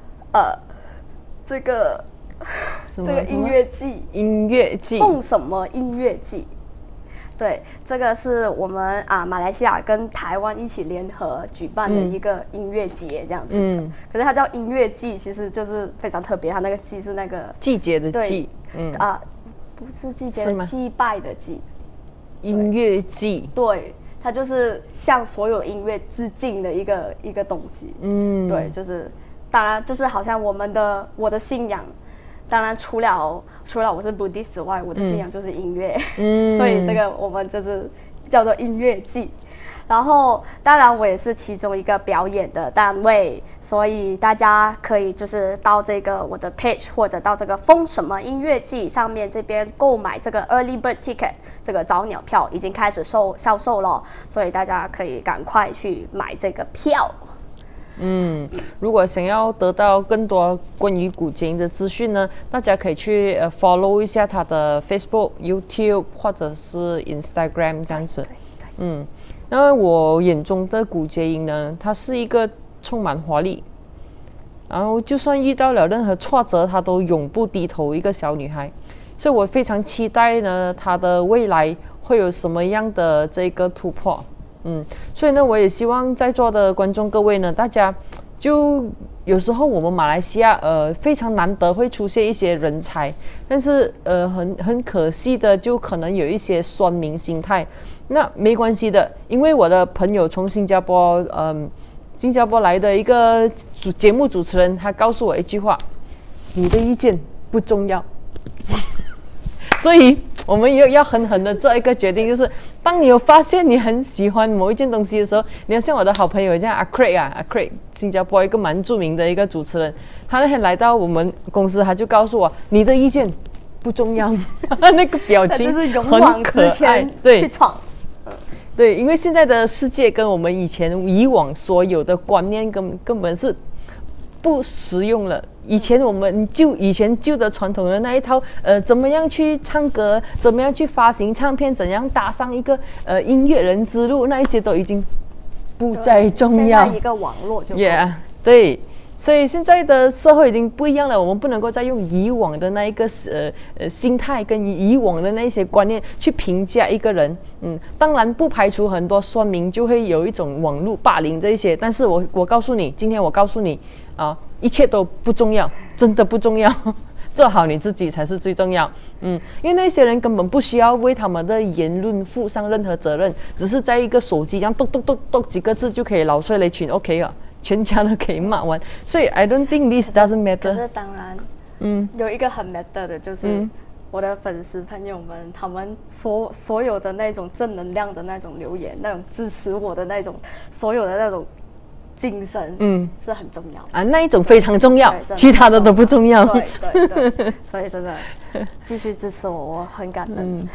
音乐季，奉什么音乐季？对，这个是我们马来西亚跟台湾一起联合举办的一个音乐节这样子的。可是它叫音乐季，其实就是非常特别，它那个季是那个季节的季， 不是季节的祭拜的祭。 音乐季， 对，它就是向所有音乐致敬的一个东西。对，就是当然就是好像我的信仰，当然除了我是 Buddhist 之外，我的信仰就是音乐。所以这个我们就是叫做音乐季。然后，当然我也是其中一个表演的单位，所以大家可以就是到这个我的 page 或者到这个风什么音乐季上面这边购买这个 early bird ticket， 这个早鸟票已经开始销售了，所以大家可以赶快去买这个票。 如果想要得到更多关于古洁音的资讯呢，大家可以去follow 一下他的 Facebook、YouTube 或者是 Instagram 这样子。那我眼中的古洁音呢，它是一个充满活力，然后就算遇到了任何挫折，她都永不低头一个小女孩。所以我非常期待呢，她的未来会有什么样的这个突破。所以呢，我也希望在座的观众各位呢，大家就有时候我们马来西亚非常难得会出现一些人才，但是很可惜的，就可能有一些酸民心态。那没关系的，因为我的朋友从新加坡来的一个节目主持人，他告诉我一句话：你的意见不重要。所以我们要狠狠的做一个决定，就是当你有发现你很喜欢某一件东西的时候，你要像我的好朋友这样阿 Craig， 新加坡一个蛮著名的一个主持人，他那天来到我们公司，他就告诉我你的意见不重要。那个表情就是勇往直前去闯。 对，因为现在的世界跟我们以往所有的观念根本是不实用了。以前我们以前旧的传统的那一套，怎么样去唱歌，怎么样去发行唱片，怎样搭上一个音乐人之路，那一些都已经不再重要。 现在一个网络就对。所以现在的社会已经不一样了，我们不能够再用以往的那一个心态跟以往的那些观念去评价一个人。当然不排除很多酸民就会有一种网络霸凌这一些，但是我告诉你，今天我告诉你一切都不重要，真的不重要。做好你自己才是最重要。因为那些人根本不需要为他们的言论负上任何责任，只是在一个手机这样咚几个字就可以老碎了一群 OK 了。全家都可以骂完，所以 I don't think this doesn't matter。 可是当然，有一个很 matter 的就是我的粉丝朋友们，他们所有的那种正能量的那种留言，那种支持我的那种所有的那种精神，是很重要啊，那一种非常重要，其他的都不重要。 对，所以真的继续支持我，我很感恩。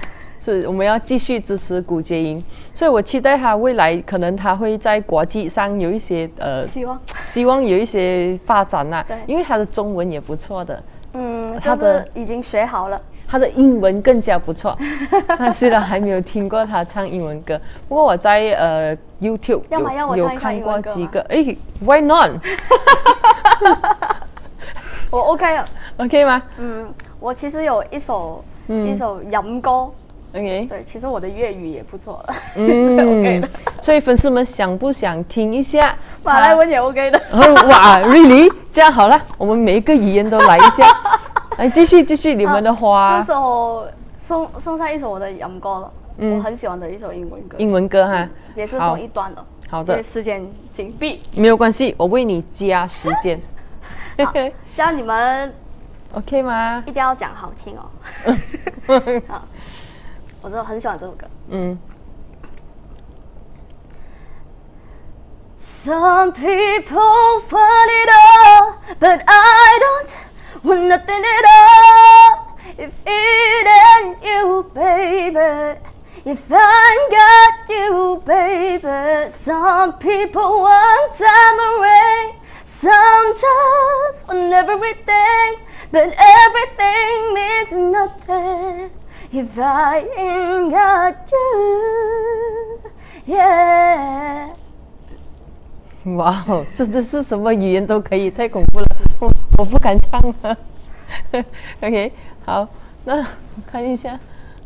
是我们要继续支持古洁莹，所以我期待他未来可能他会在国际上有一些希望有一些发展啦、 对， 因为他的中文也不错的， 他的已经学好了。 他的英文更加不错，他虽然还没有听过他唱英文歌，不过我在YouTube 有看过几个，哎 ，Why not？ 我 OK 了 ，OK 吗？ 我其实有一首洋歌。 OK， 对，其实我的粤语也不错了，OK 的。 所以粉丝们想不想听一下？ 马来文也 OK 的。 哇 ，Really？ 这样好了，我们每一个语言都来一下。来，继续你们的花。 这首送上一首我的洋歌了，我很喜欢的一首英文歌。 英文歌哈， 也是送一段了。 好的。 因为时间紧闭。 没有关系，我为你加时间。 这样你们 OK 吗？ 一定要讲好听哦。好，我真的很喜欢这首歌。Some people want it all, but I don't want nothing at all. If it ain't you, baby. If I ain't got you, baby. Some people want diamond ring, some just want everything, but everything means nothing if I ain't got you. Yeah. 哇哦，真的是什么语言都可以，太恐怖了，我不敢唱了。OK， 好，那我看一下，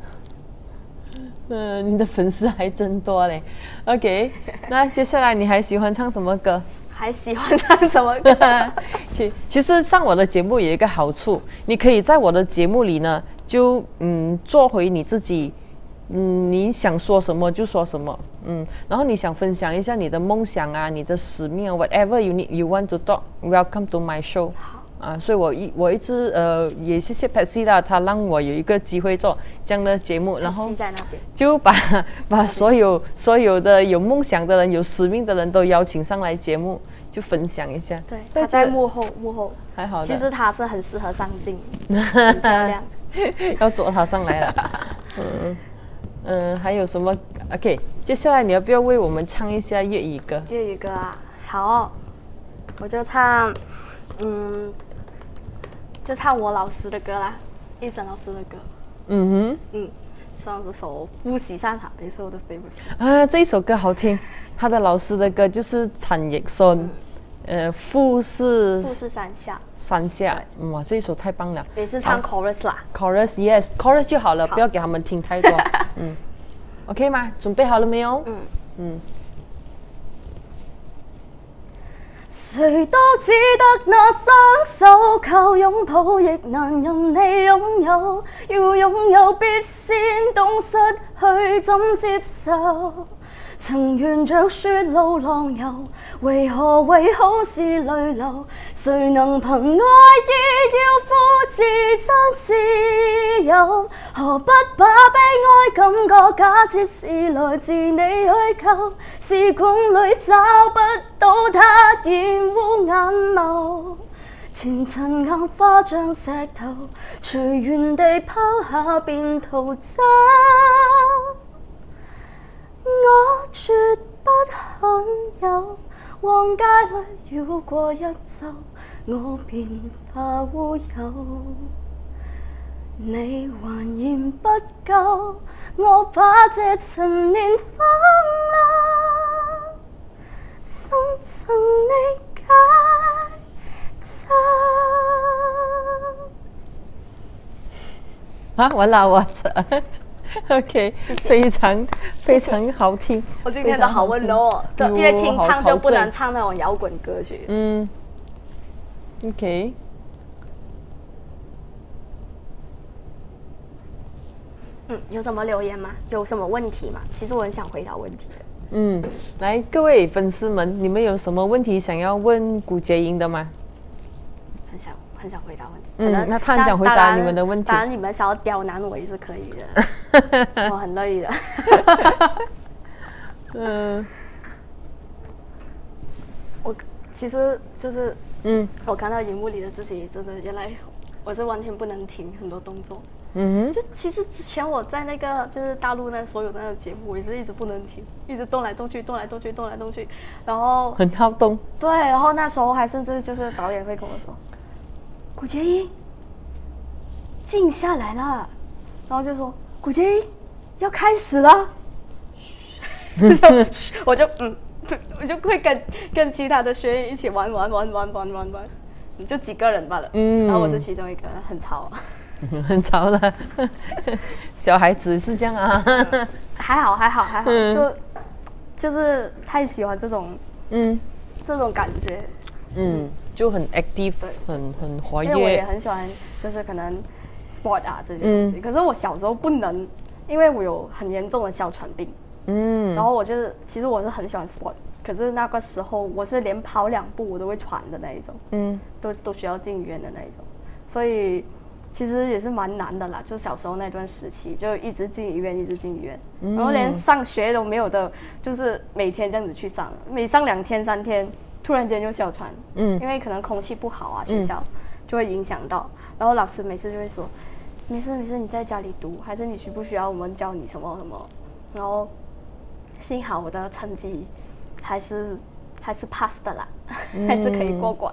你的粉丝还真多嘞。OK， 那接下来你还喜欢唱什么歌？ 还喜欢唱什么歌？ 其实上我的节目有一个好处，你可以在我的节目里呢，就做回你自己。你想说什么就说什么，然后你想分享一下你的梦想啊，你的使命啊 ，whatever you want to talk, welcome to my show。啊，所以我一直也谢谢 Patsy 啦，他让我有一个机会做这样的节目，然后就把所有的有梦想的人、有使命的人都邀请上来节目，就分享一下。 对，他在幕后还好的。其实他是很适合上镜，很漂亮。 要捉他上来了。还有什么 ？OK， 接下来你要不要为我们唱一下粤语歌？ 粤语歌啊，好，我就唱，就唱我老师的歌啦，1生老师的歌。唱这首《富士山下》也是我的 favorite。 啊，这一首歌好听，他的老师的歌就是陈奕迅。富士山下，哇，这一首太棒了。 也是唱 chorus 啦。 chorus yes，chorus 就好了，不要给他们听太多。OK 吗？准备好了没有？ 谁都只得那双手，靠拥抱亦难任你拥有。要拥有，必先懂失去怎接受。曾沿着雪路浪游，为何为好事淚流？誰能憑愛意要富士山私有？何不把悲哀感覺假設是來自你虛構？時光裏找不到他染污眼眸。前塵硬化像石頭，隨緣地拋下便逃走。我絕不罕有，往街裏繞過一周，我便化烏有。你還嫌不夠，我把這陳年放流，送贈你解咒。 啊，完了，我OK， 非常好听。 我今天的好温柔哦，越清唱就不能唱那种摇滚歌曲。 OK。 有什么留言吗？有什么问题吗？其实我很想回答问题的。 来，各位粉丝们，你们有什么问题想要问古洁莹的吗？ 很想回答问题。 那他很想回答你们的问题。 当然，你们想要刁难我也是可以的，我很乐意的。我其实就是，我看到荧幕里的自己，真的原来我是完全不能停很多动作。 就其实之前我在那个就是大陆那所有的那个节目，我也是一直不能停，一直动来动去，动来动去，动来动去，然后很好动。 对，然后那时候还甚至就是导演会跟我说，古洁英，静下来了，然后就说古洁英要开始了，我就会跟其他的学员一起玩，就几个人罢了，然后我是其中一个，很吵。 很吵了，小孩子是这样啊。 还好，就是太喜欢这种感觉， 就很 active， 很活跃。 因为我也很喜欢，就是可能 sport 啊这些东西。可是我小时候不能，因为我有很严重的哮喘病。然后其实我是很喜欢 sport， 可是那个时候我是连跑2步我都会喘的那一种，都需要进医院的那一种，所以。其实也是蛮难的啦，就小时候那段时期，就一直进医院，然后连上学都没有的，就是每天这样子去上，每上2天3天，突然间就哮喘，因为可能空气不好啊，学校就会影响到，然后老师每次就会说，没事，你在家里读，还是你需不需要我们教你什么什么，然后幸好我的成绩还是 pass 的啦，还是可以过关。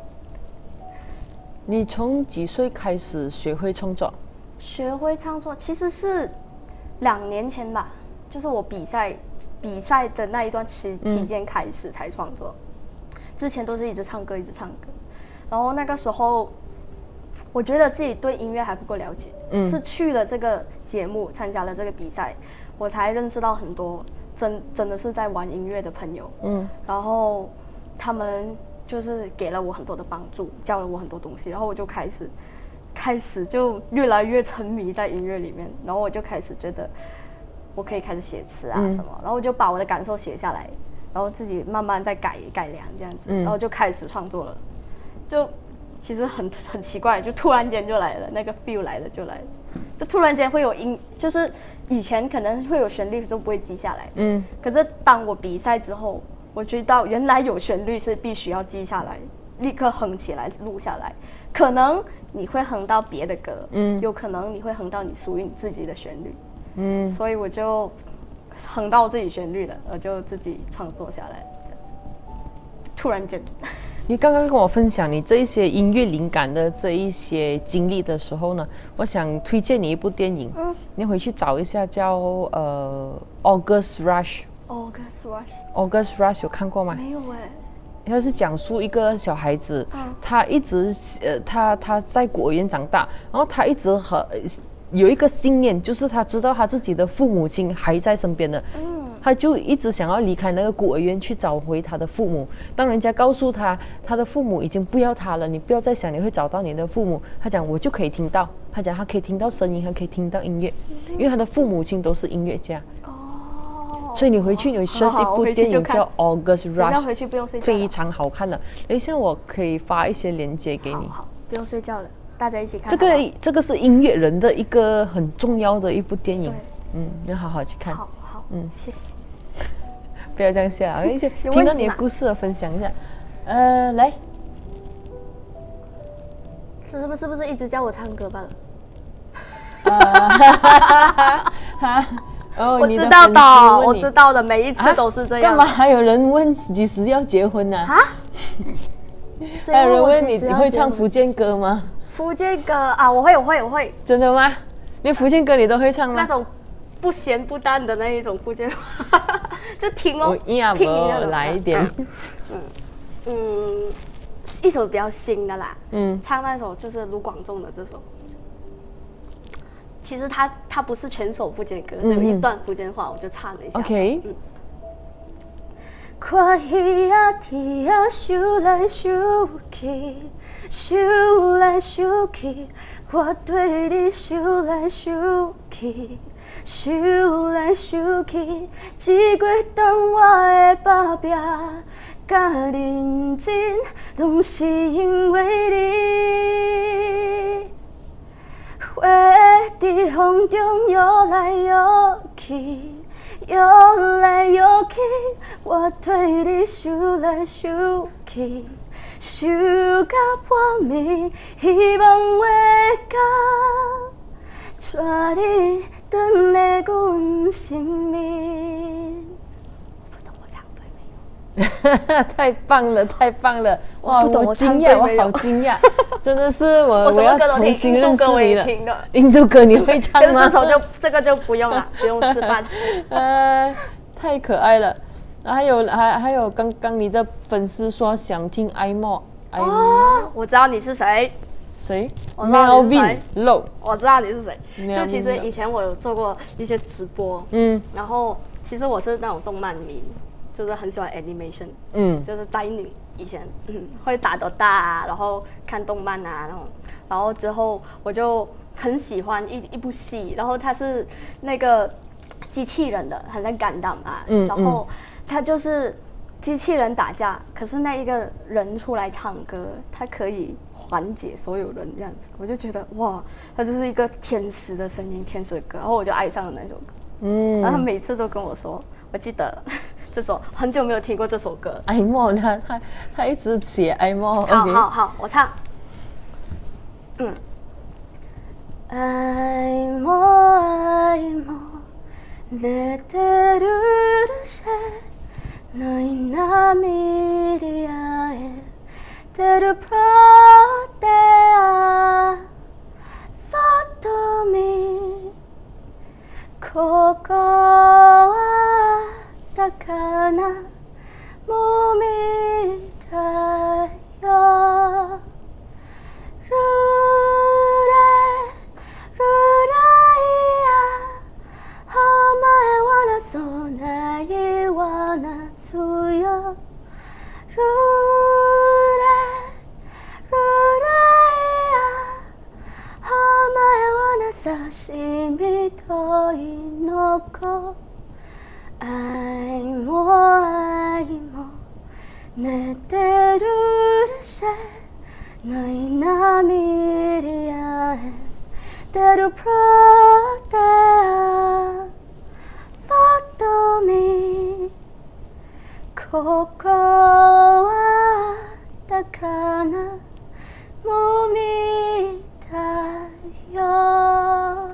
你从几岁开始学会创作？ 学会创作其实是2年前吧，就是我比赛的那一段期间开始才创作，之前都是一直唱歌，然后那个时候我觉得自己对音乐还不够了解，是去了这个节目，参加了这个比赛，我才认识到很多真的是在玩音乐的朋友，然后他们。就是给了我很多的帮助，教了我很多东西，然后我就开始就越来越沉迷在音乐里面，然后我就开始觉得我可以开始写词啊什么，然后我就把我的感受写下来，然后自己慢慢再改良这样子，然后就开始创作了，就其实很奇怪，就突然间就来了，那个 feel 来了，就突然间会有就是以前可能会有旋律，可是不会记下来，可是当我比赛之后。我知道原来有旋律是必须要记下来，立刻哼起来录下来。可能你会哼到别的歌，有可能你会哼到你属于你自己的旋律，所以我就哼到自己旋律了，我就自己创作下来，这样子。突然间， 你刚刚跟我分享你这一些音乐灵感的这一些经历的时候呢，我想推荐你一部电影，你回去找一下，叫August Rush。August Rush 有看过吗？ 没有哎。 他是讲述一个小孩子，他一直他在孤儿院长大，然后他一直有一个信念，就是他知道他自己的父母亲还在身边的，他就一直想要离开那个孤儿院去找回他的父母。当人家告诉他他的父母已经不要他了，你不要再想你会找到你的父母，他讲我就可以听到，他讲他可以听到声音，他可以听到音乐，因为他的父母亲都是音乐家。所以你回去你search一部电影叫 August Rush， 回去不用睡觉， 非常好看的。等一下我可以发一些链接给你。 好，不用睡觉了，大家一起看。 这个是音乐人的一个很重要的一部电影，要好好去看。 好，谢谢。 不要这样笑，听到你的故事了，分享一下。来， 是不是一直叫我唱歌罢了？我知道的，每一次都是这样。 干嘛还有人问几时要结婚呢？还有人问你会唱福建歌吗？ 福建歌啊，我会。 真的吗？连福建歌你都会唱吗？ 那种不咸不淡的那一种福建话，就听咯，听来一点。 一首比较新的啦，唱那首就是卢广仲的这首。其实他不是全首福建歌，只有一段福建话，我就唱了一下。 OK。 看鱼仔鱼仔游来游去，游来游去，我对你游来游去，游来游去，这几段我的打拼甲认真，拢是因为你。花在风中摇来摇去，摇来摇去，我对你想来想去，想到半暝，希望会到带你回来阮身边。我不懂我唱对没有？ 太棒了，太棒了！ 哇，我惊讶，我好惊讶，真的是我要重新认识你了。印度歌你会唱吗？ 这个就不用了，不用示范。 太可爱了。还有，刚刚你的粉丝说想听哀莫。 哦，我知道你是谁。 谁 ？Melvin Low。 我知道你是谁。就其实以前我有做过一些直播，然后其实我是那种动漫迷，就是很喜欢 animation，就是宅女。以前会打DOTA啊，然后看动漫啊那种，然后之后我就很喜欢一部戏，然后它是那个机器人的，很像Gundam啊，然后它就是机器人打架，可是那一个人出来唱歌，他可以缓解所有人这样子，我就觉得哇，他就是一个天使的声音，天使的歌，然后我就爱上了那首歌。然后他每次都跟我说，我记得了，就说很久没有听过这首歌。 哀莫，他一直写哀莫。 好，我唱。哀莫，出てるせ너의涙へ出るプロテアFollow me ここは高なもみたよ刺身といのこ愛も寝てるせない涙へ出るプロテアFollow me ここは高なもみたよ。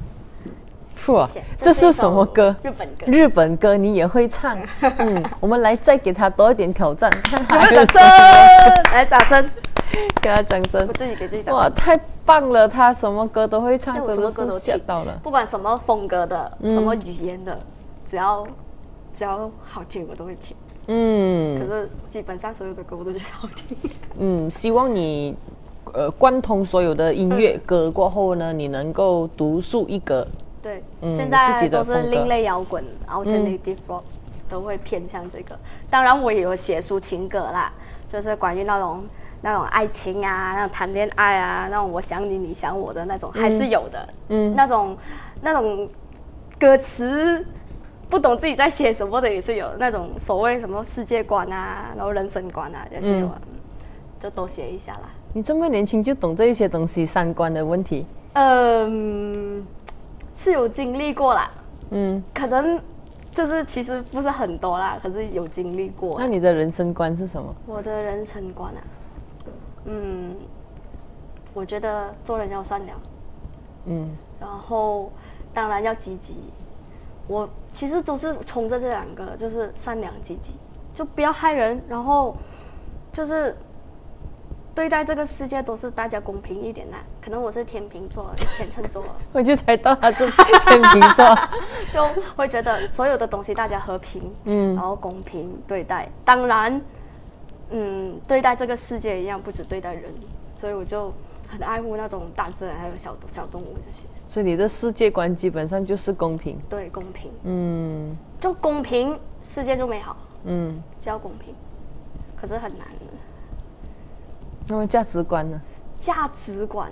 这是什么歌？ 日本歌。 日本歌你也会唱？我们来再给他多一点挑战，看还有掌声，来掌声， 给他掌声。 我自己给自己掌声。 哇，太棒了！他什么歌都会唱，真的是吓到了。 不管什么风格的，什么语言的，只要好听我都会听。可是基本上所有的歌我都觉得好听。 希望你贯通所有的音乐歌过后呢，你能够独树一格。 对，现在都是另类摇滚 ，alternative rock 都会偏向这个。当然我也有写抒情歌啦，就是关于那种爱情啊，那种谈恋爱啊，那种我想你你想我的那种还是有的。那种歌词不懂自己在写什么的也是有，那种所谓什么世界观啊，然后人生观啊也是有，就都写一下啦。 你这么年轻就懂这一些东西，三观的问题？ 是有经历过啦，可能就是其实不是很多啦，可是有经历过。 那你的人生观是什么？ 我的人生观啊，我觉得做人要善良，然后当然要积极。我其实都是冲着这两个，就是善良积极，就不要害人，然后就是对待这个世界都是大家公平一点啦。可能我是天秤座，天秤座， 我就猜到他是天秤座， 就会觉得所有的东西大家和平，然后公平对待。当然，对待这个世界一样，不止对待人，所以我就很爱护那种大自然还有小动物这些。 所以你的世界观基本上就是公平。 对，公平。就公平，世界就美好。只要公平，可是很难。 那么价值观呢？ 价值观，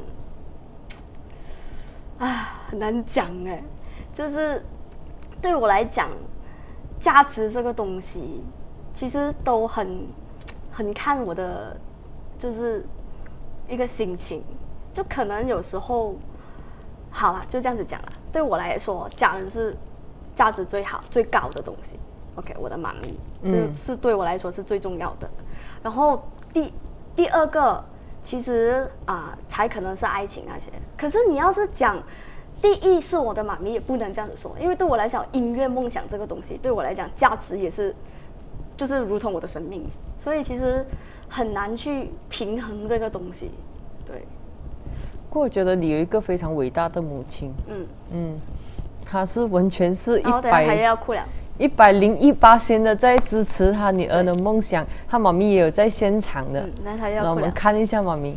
很难讲哎。就是对我来讲，价值这个东西，其实都很看我的，就是一个心情。就可能有时候，好啦，就这样子讲啦。对我来说，家人是价值最好、最高的东西。OK， 我的妈咪是对我来说是最重要的。然后第二个，其实才可能是爱情那些。可是你要是讲第一是我的妈咪也不能这样子说，因为对我来讲，音乐梦想这个东西对我来讲价值也是，就是如同我的生命，所以其实很难去平衡这个东西。对。 不过我觉得你有一个非常伟大的母亲，她是完全是还要哭了。 101%的在支持她女儿的梦想，她妈咪也有在现场的。 那她要哭了。 让我们看一下妈咪。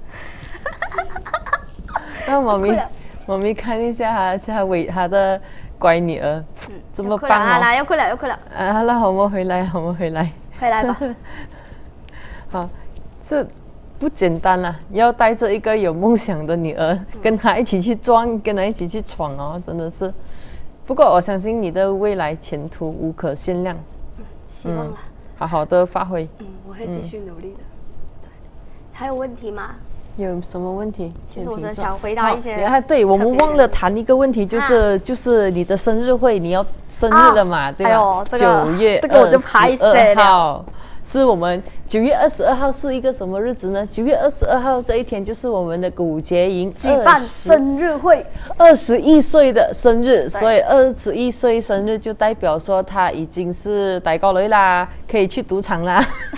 让妈咪看一下她的乖女儿，这么棒哦！ 来，又哭了。 好了，我们回来。 回来吧。 好，是不简单啦，要带着一个有梦想的女儿，跟她一起去撞，跟她一起去闯哦，真的是。不过我相信你的未来前途无可限量。 希望啦。 好好的发挥。 我会继续努力的。对，还有问题吗？ 有什么问题？ 其实我是想回答一些。 对，我们忘了谈一个问题，就是你的生日会，你要生日了嘛，对吧？9月22号是我们9月22号是一个什么日子呢？9月22号这一天就是我们的古洁莹举办生日会 ，21岁的生日，所以21岁生日就代表说他已经是大個女啦，可以去赌场啦。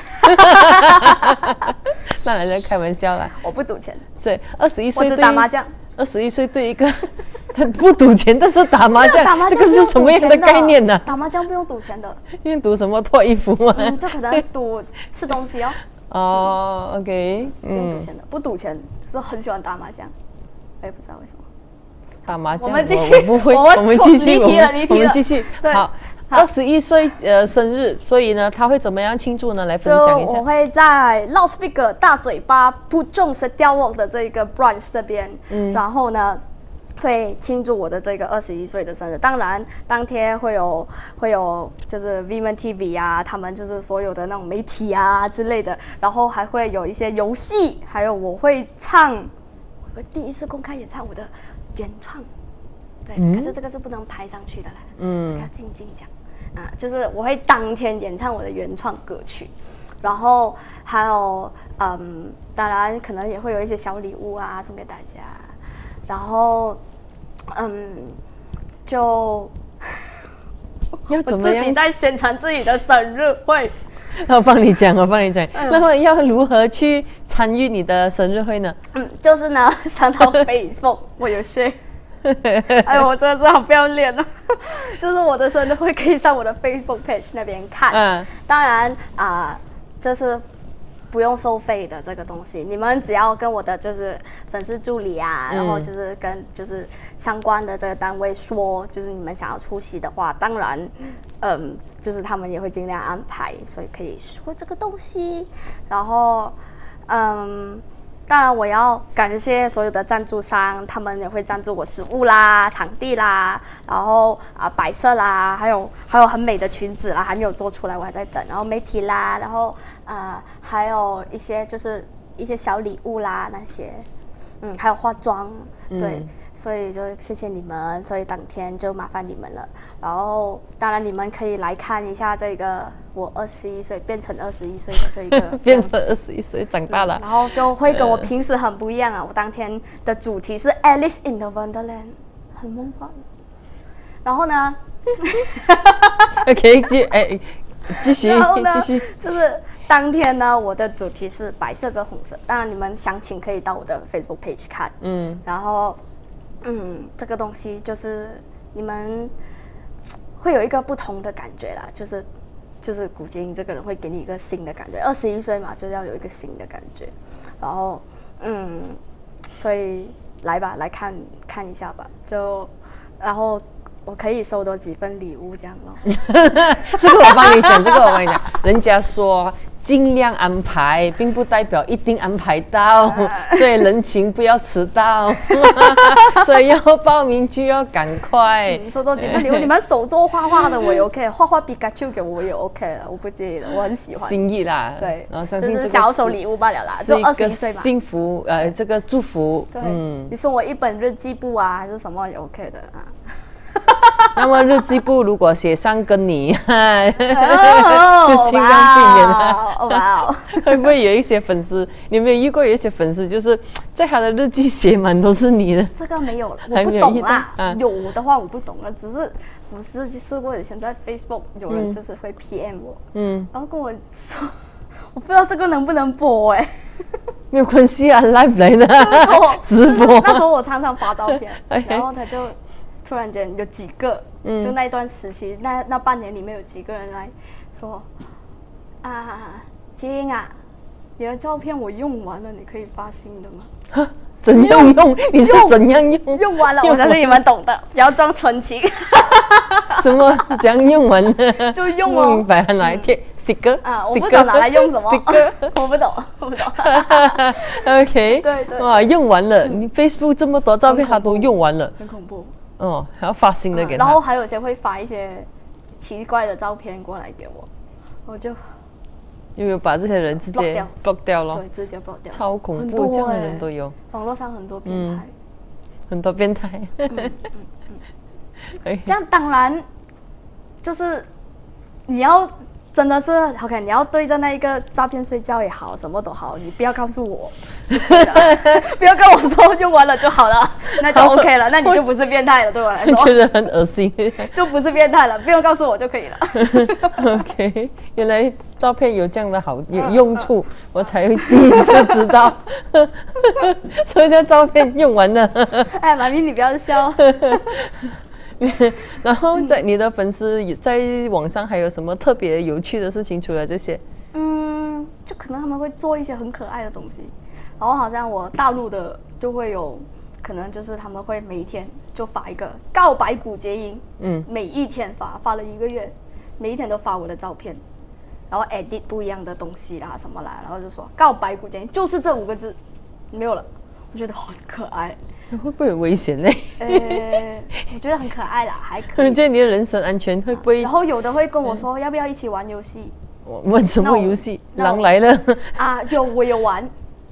当然在开玩笑啦， 我不赌钱， 所以21岁我只打麻将。 21岁对一个不赌钱，但是打麻将，这个是什么样的概念呢？ 打麻将不用赌钱的， 因为赌什么脱衣服嘛， 就可能赌吃东西哦。 哦 ，OK， 不用赌钱的，不赌钱，是很喜欢打麻将，我也不知道为什么。 打麻将， 我们继续， 我不会，我们继续，我们继续，好。21岁生日，所以呢，他会怎么样庆祝呢？来分享一下。 我会在 Loudspeaker 大嘴巴不重视掉我的这个 brunch 这边，然后呢，会庆祝我的这个21岁的生日。当然，当天会有就是 Viman TV 啊，他们就是所有的那种媒体啊之类的，然后还会有一些游戏，还有我会唱，我第一次公开演唱我的原创。对，可是这个是不能拍上去的啦，这个要静静讲啊，就是我会当天演唱我的原创歌曲，然后还有当然可能也会有一些小礼物啊送给大家，然后就要怎么样？ 我自己在宣传自己的生日会。 我帮你讲。那么要如何去参与你的生日会呢？ 就是呢，上到 Facebook 我有 share。哎呦，我真的是好不要脸啊！就是我的生日会可以上我的 Facebook page 那边看。当然就是不用收费的这个东西，你们只要跟我的就是粉丝助理啊，然后就是跟就是相关的这个单位说，就是你们想要出席的话，当然，就是他们也会尽量安排，所以可以说这个东西。然后，当然，我要感谢所有的赞助商，他们也会赞助我食物啦、场地啦，然后摆设啦，还有很美的裙子啦，还没有做出来，我还在等。然后媒体啦，然后还有一些就是一些小礼物啦那些，还有化妆，对。所以就谢谢你们，所以当天就麻烦你们了。然后当然你们可以来看一下这个我21岁变成21岁的这一个变成21岁长大了， 然后就会跟我平时很不一样啊。我当天的主题是 Alice in the Wonderland， 很梦幻。然后呢 ，OK， 继续， 就是当天呢，我的主题是白色跟红色。当然你们详情可以到我的 Facebook page 看，然后。这个东西就是你们会有一个不同的感觉啦，就是古洁莹这个人会给你一个新的感觉。21岁嘛，就是要有一个新的感觉。然后所以来吧，来看一下吧。然后我可以收多几份礼物这样咯。 这个我帮你讲，人家说。尽量安排，并不代表一定安排到，所以人情不要迟到，所以要报名就要赶快。 收多几份礼物，你们手做画的我也 OK， 画皮卡丘给我也 OK 了，我不介意的，我很喜欢。 心意啦， 对， 然后相信就是小手礼物罢了啦，就21岁嘛。 幸福这个祝福， 对，你送我一本日记簿啊，还是什么也 OK 的啊。 那么日记簿如果写上跟你，就尽量避免了。 哇哦！ 会不会有一些粉丝？你有没有遇过有一些粉丝，就是在他的日记写满都是你的？ 这个没有了，我还不没有遇到懂啦。 啊有的话我不懂了，只是我试过以前在 Facebook 有人就是会 PM 我，然后跟我说，我不知道这个能不能播哎。 没有关系啊，live 来的直播。 那时候我常常发照片， OK 然后他就突然间有几个，就那一段时期，那半年里面有几个人来说啊，杰英啊，你的照片我用完了，你可以发新的吗？ 怎样用？你是怎样用？ 用完了，我相信你们懂的，不要装纯情。 什么？怎样用完了？ 就用哦。 不明白，拿来贴 sticker 啊，我不懂拿来用什么 sticker 我不懂，我不懂。 OK， 对对哇，用完了，你 Facebook 这么多照片，他都用完了， 很恐怖。 哦，还要发新的给他。 然后还有些会发一些奇怪的照片过来给我，我就有没有把这些人直接 block 掉了？ 对，直接 block 掉。 超恐怖，这样的人都有。 网络上很多变态， 很多变态。 这样当然就是你要真的是 OK， 你要对着那一个照片睡觉也好，什么都好，你不要告诉我，不要跟我说用完了就好了，那就 OK 了，那你就不是变态了，对我来说。 觉得很恶心。 就不是变态了，不用告诉我就可以了。 OK， 原来照片有这样的好用处，我才会第一次知道。所以这照片用完了。 哎，妈咪你不要笑。 然后在你的粉丝在网上还有什么特别有趣的事情？除了这些， 就可能他们会做一些很可爱的东西，然后好像我大陆的就会有，可能就是他们会每一天就发一个告白古洁音，每一天发了1个月，每一天都发我的照片，然后 edit 不一样的东西啦什么啦，然后就说告白古洁音就是这5个字，没有了，我觉得很可爱。 会不会有危险呢？ 我觉得很可爱啦，还可以。 觉得你的人身安全会不会？ 然后有的会跟我说，要不要一起玩游戏？ 玩什么游戏？狼来了啊！我有玩。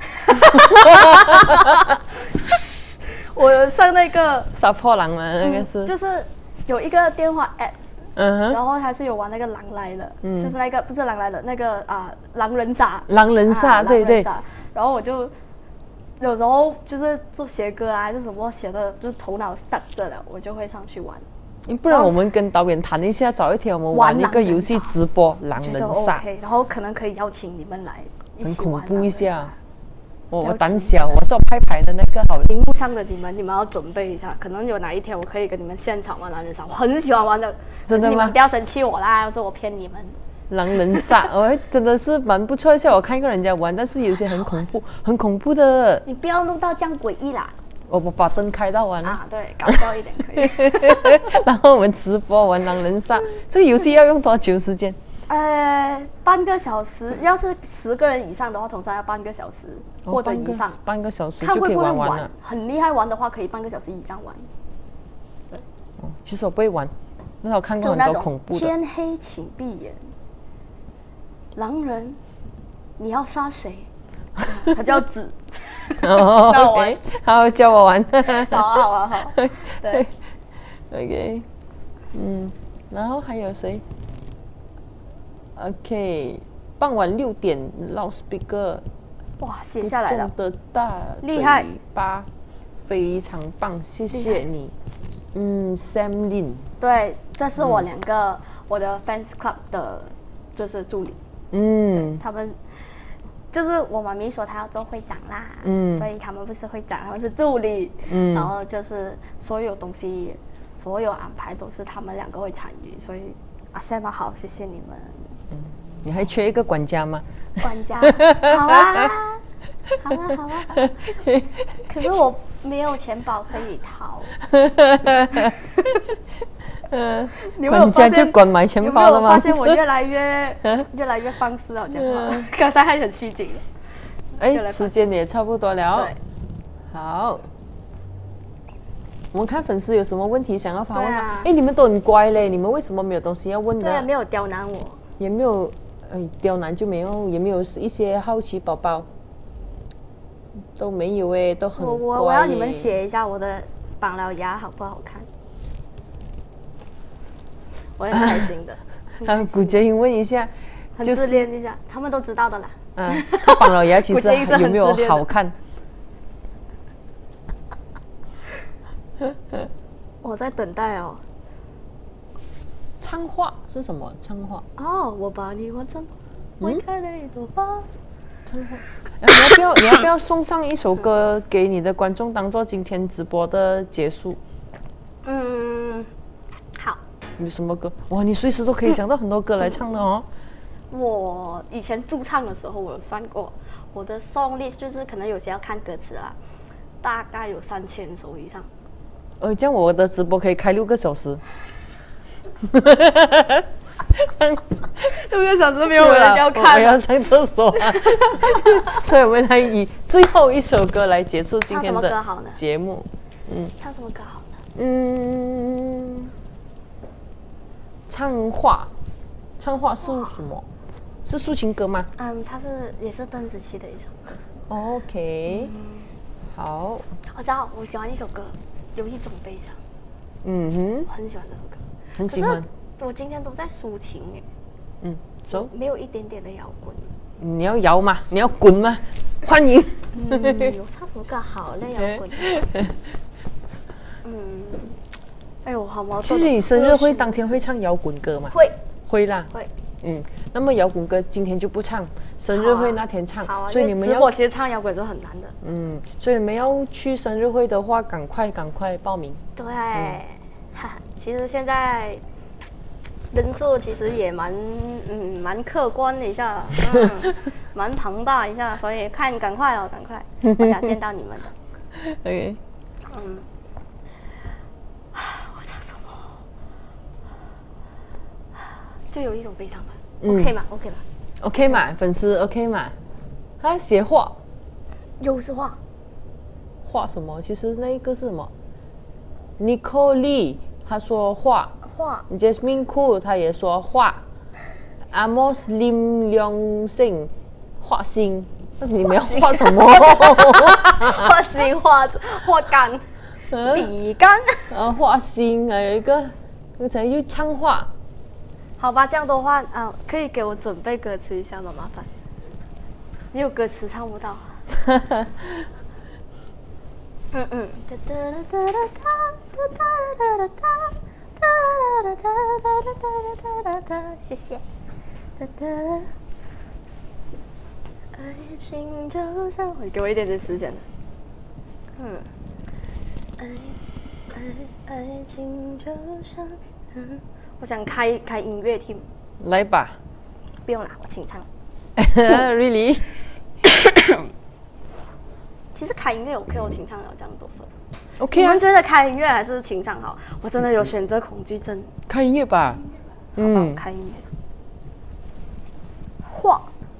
我上那个杀破狼嘛，那个是就是有一个电话 apps，然后他是有玩那个狼来了，就是那个不是狼来了，那个狼人杀， 狼人杀，对对。 然后我就有时候就是做写歌啊，还是什么写的，就是头脑 stuck 着了，我就会上去玩。 不然我们跟导演谈一下，找一天我们玩一个游戏直播狼人杀， OK， 然后可能可以邀请你们来一起玩。 很恐怖一下。我胆小，我做派牌的那个好。 荧幕上的你们要准备一下，可能有哪一天我可以跟你们现场玩狼人杀，我很喜欢玩的。 真的吗？ 你们不要生气我啦，要是我骗你们。 狼人杀，真的是蛮不错。像我看过人家玩，但是有些很恐怖，很恐怖的。 你不要弄到这样诡异啦。 我把灯开到玩啊，对，搞笑一点可以。 然后我们直播玩狼人杀，这个游戏要用多久时间？ 半个小时。要是10个人以上的话，通常要半个小时或者以上。 半个小时就可以玩完了。 很厉害玩的话，可以半个小时以上玩。对。 其实我不会玩，但是我看过很多恐怖的。 天黑请闭眼。狼人，你要杀谁？他叫子。 OK， 好，教我玩。 好。对。 OK， 然后还有谁 ？OK， 傍晚6点 loudspeaker， 哇，写下来了。 的大厉害吧，非常棒，谢谢你。Sam Lin， 对，这是我2个我的 fans club 的，就是助理。他们就是我妈咪说她要做会长啦，所以他们不是会长，他们是助理，然后就是所有东西、所有安排都是他们2个会参与，所以Sam 好，谢谢你们。 你还缺一个管家吗？ 管家，好啊。可是我没有钱包可以掏。 管家就管买钱包的吗？ 发现我越来越放肆了，讲话。刚才还很虚惊了。 时间也差不多了。 对， 好，我们看粉丝有什么问题想要发问吗？你们都很乖嘞，你们为什么没有东西要问的？ 对，没有刁难我， 也没有，刁难就没有，也没有一些好奇宝宝。都没有都很乖。 我要你们写一下我的绑了牙好不好看？ 我也很开心的。 古洁莹问一下， 很自恋一下，他们都知道的啦。 他绑了牙，其实有没有好看？ 我在等待哦。 唱话是什么？唱话哦，我把你换成会开的一朵花。 唱话，你要不要送上一首歌给你的观众，当做今天直播的结束？ 好。 有什么歌？哇，你随时都可以想到很多歌来唱的哦。 我以前驻唱的时候，我有算过，我的 song list 就是可能有些要看歌词啦，大概有3000首以上。 这样我的直播可以开6个小时。6 个小时没有人要看， 我要上厕所啊。所以我们来以最后一首歌来结束今天的节目。 唱什么歌好呢？ 唱话是什么？是抒情歌吗？ 它也是邓紫棋的一首歌。 OK，好。 我知道，我喜欢一首歌，有一种悲伤。我很喜欢这首歌。 很喜欢。 我今天都在抒情走， 没有一点点的摇滚。 你要摇吗？你要滚吗？欢迎。 我唱什么歌好嘞？摇滚。哎呦，好矛盾。 其实你生日会当天会唱摇滚歌吗？会啦。 会。 那么摇滚歌今天就不唱，生日会那天唱。所以你们我其实唱摇滚是很难的。 所以你们要去生日会的话，赶快报名。 对。其实现在人数其实也蛮客观的一下，蛮庞大一下，所以赶快，我想见到你们的。 OK。 我唱什么？就有一种悲伤吧。OK 吗 ？OK 嘛，粉丝 OK 嘛？他写画， 又是画什么？其实那一个是什么 ？Nicole Lee 他说画 ，Jasmine Khoo 他也说画 ，Amos Lim Leong Sing 画心。那你们要画什么？ 画心，画杆，笔杆。 画心，还有一个刚才就唱画。 好吧，这样的话可以给我准备歌词一下吗？麻烦。没有歌词唱不到。谢谢。爱情就像，给我一点点时间。爱情就像，我想开音乐厅。 来吧。 不用啦，我清唱。 Really？ 其实开音乐 OK， 我清唱了这样多首。 OK 啊。 你们觉得开音乐还是清唱好？我真的有选择恐惧症。 开音乐吧。 好吧，开音乐。画。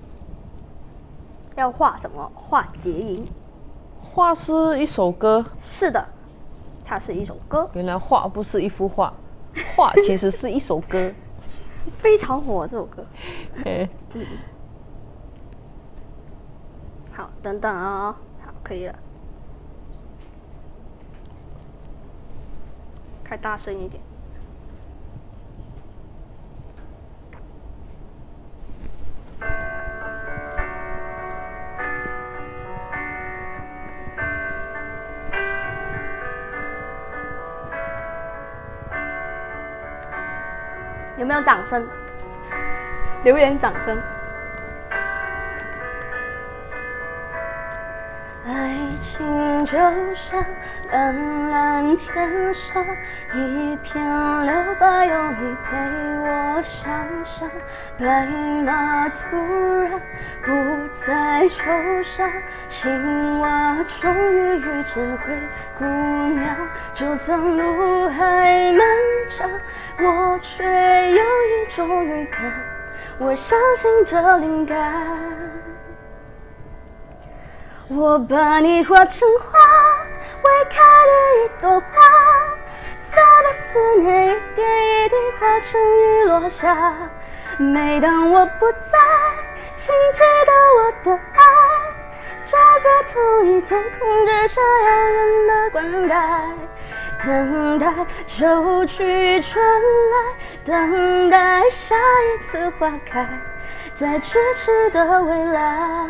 要画什么？画结音。 画是一首歌。 是的，它是一首歌。 原来画不是一幅画，画其实是一首歌。 非常火这首歌。好，等等啊，好，可以了。开大声一点。有没有掌声？留言掌声。爱情就像蓝蓝天上一片留白，有你陪我想象。白马突然不再忧伤，青蛙终于遇见灰姑娘。就算路还漫长，我却有一种预感，我相信这灵感。我把你画成花，未开的一朵花，再把思念一点一滴化成雨落下。每当我不在，请记得我的爱，扎在同一天空之下遥远的灌溉。 等待秋去春来，等待下一次花开，在咫尺的未来。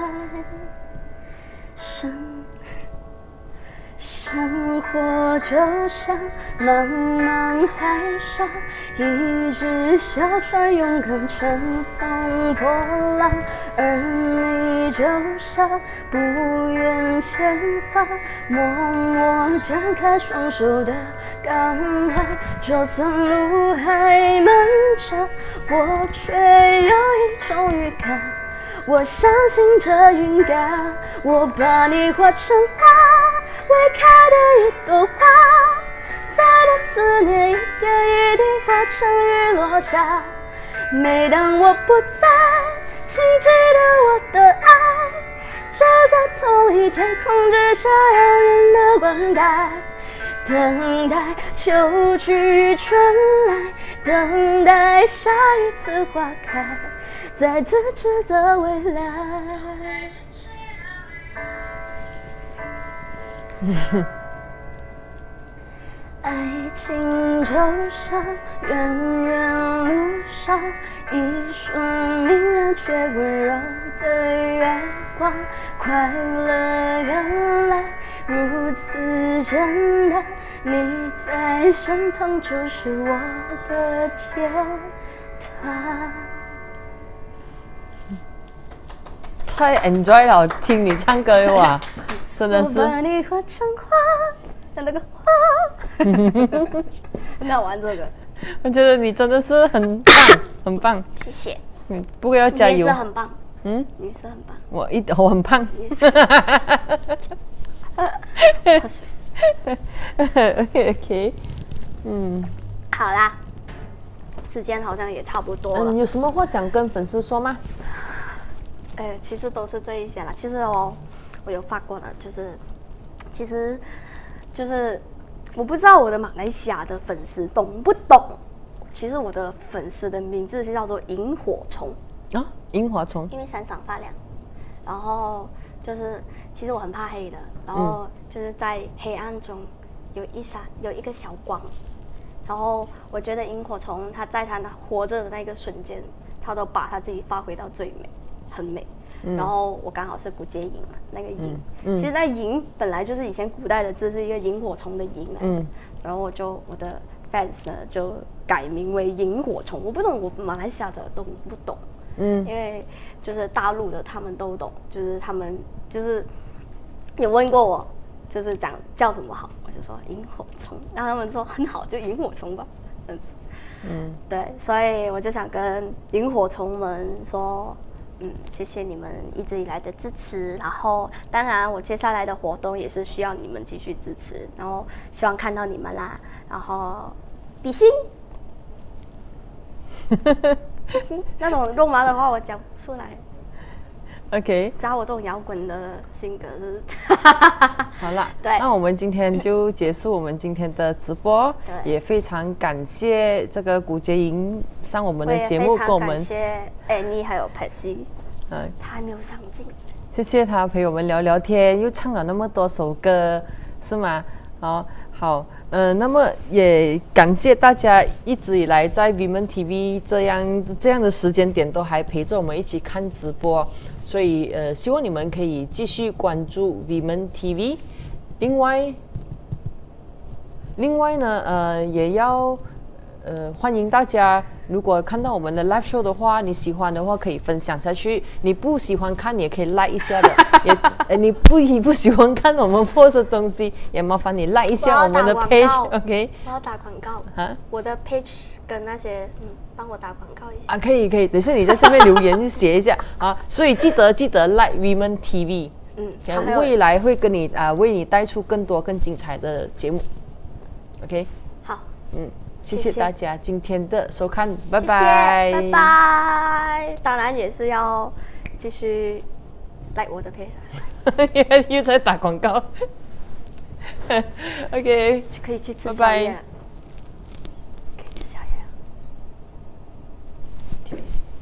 生活就像茫茫海上一只小船，勇敢乘风破浪，而你就像不远前方默默张开双手的港湾。就算路还漫长，我却有一种预感，我相信这云感，我把你画成花，未开的一朵花，再把思念一点一滴化成雨落下。每当我不在，请记得我的爱，就在同一天空之下遥远的关带。等待秋去春来，等待下一次花开，在咫尺的未来。爱情就像远远路上一束明亮却温柔的月光，快乐原来如此简单，你在身旁就是我的天堂。 太 enjoy 了，听你唱歌哇，真的是。 我把你画成花，像那个花。很好玩这个。 我觉得你真的是很棒，很棒。 谢谢。 不过要加油。 你也是很棒。你也是很棒。 我很胖。 喝水。 OK， 好啦，时间好像也差不多了。 你有什么话想跟粉丝说吗？ 其实都是这一些啦。其实我有发过的，其实就是我不知道我的马来西亚的粉丝懂不懂。其实我的粉丝的名字是叫做萤火虫啊，萤火虫， 因为闪闪发亮。然后就是其实我很怕黑的，然后就是在黑暗中有一个小光。然后我觉得萤火虫它在它活着的那个瞬间，它都把它自己发挥到最美。很美，然后我刚好是古结萤嘛，那个萤，其实那萤本来就是以前古代的字，是一个萤火虫的萤来的，然后我的 fans 呢就改名为萤火虫。我不懂，我马来西亚的都不懂，因为就是大陆的他们都懂，就是他们就是有问过我，就是讲叫什么好，我就说萤火虫，然后他们说很好，就萤火虫吧，这样子，对，所以我就想跟萤火虫们说。谢谢你们一直以来的支持，然后当然我接下来的活动也是需要你们继续支持，然后希望看到你们啦，然后比心，比心那种肉麻的话我讲不出来。 OK， 找我这种摇滚的性格是好啦， 对， 那我们今天就结束我们今天的直播，也非常感谢这个古结萤上我们的节目，跟我们感谢 Annie 还有 Patsy， 他还没有上镜， 谢谢他陪我们聊聊天，又唱了那么多首歌，是吗？好，那么也感谢大家一直以来在 Vimen TV 这样的时间点都还陪着我们一起看直播。所以希望你们可以继续关注 Vimen TV。另外呢，也要欢迎大家，如果看到我们的 live show 的话，你喜欢的话可以分享下去。你不喜欢看，你也可以 like 一下的。你不喜欢看我们 post 的东西，也麻烦你 like 一下我们的 page。OK。 我要打广告啊！我的 page 跟那些帮我打广告一下啊，可以，等一下你在下面留言写一下啊。所以记得 like Vimen TV。未来会跟你为你带出更多更精彩的节目。OK。 好。 谢谢大家今天的收看，拜拜， 拜拜。当然也是要继续 like 我的 page， 又在打广告。OK， 可以去吃宵夜，可以吃宵夜。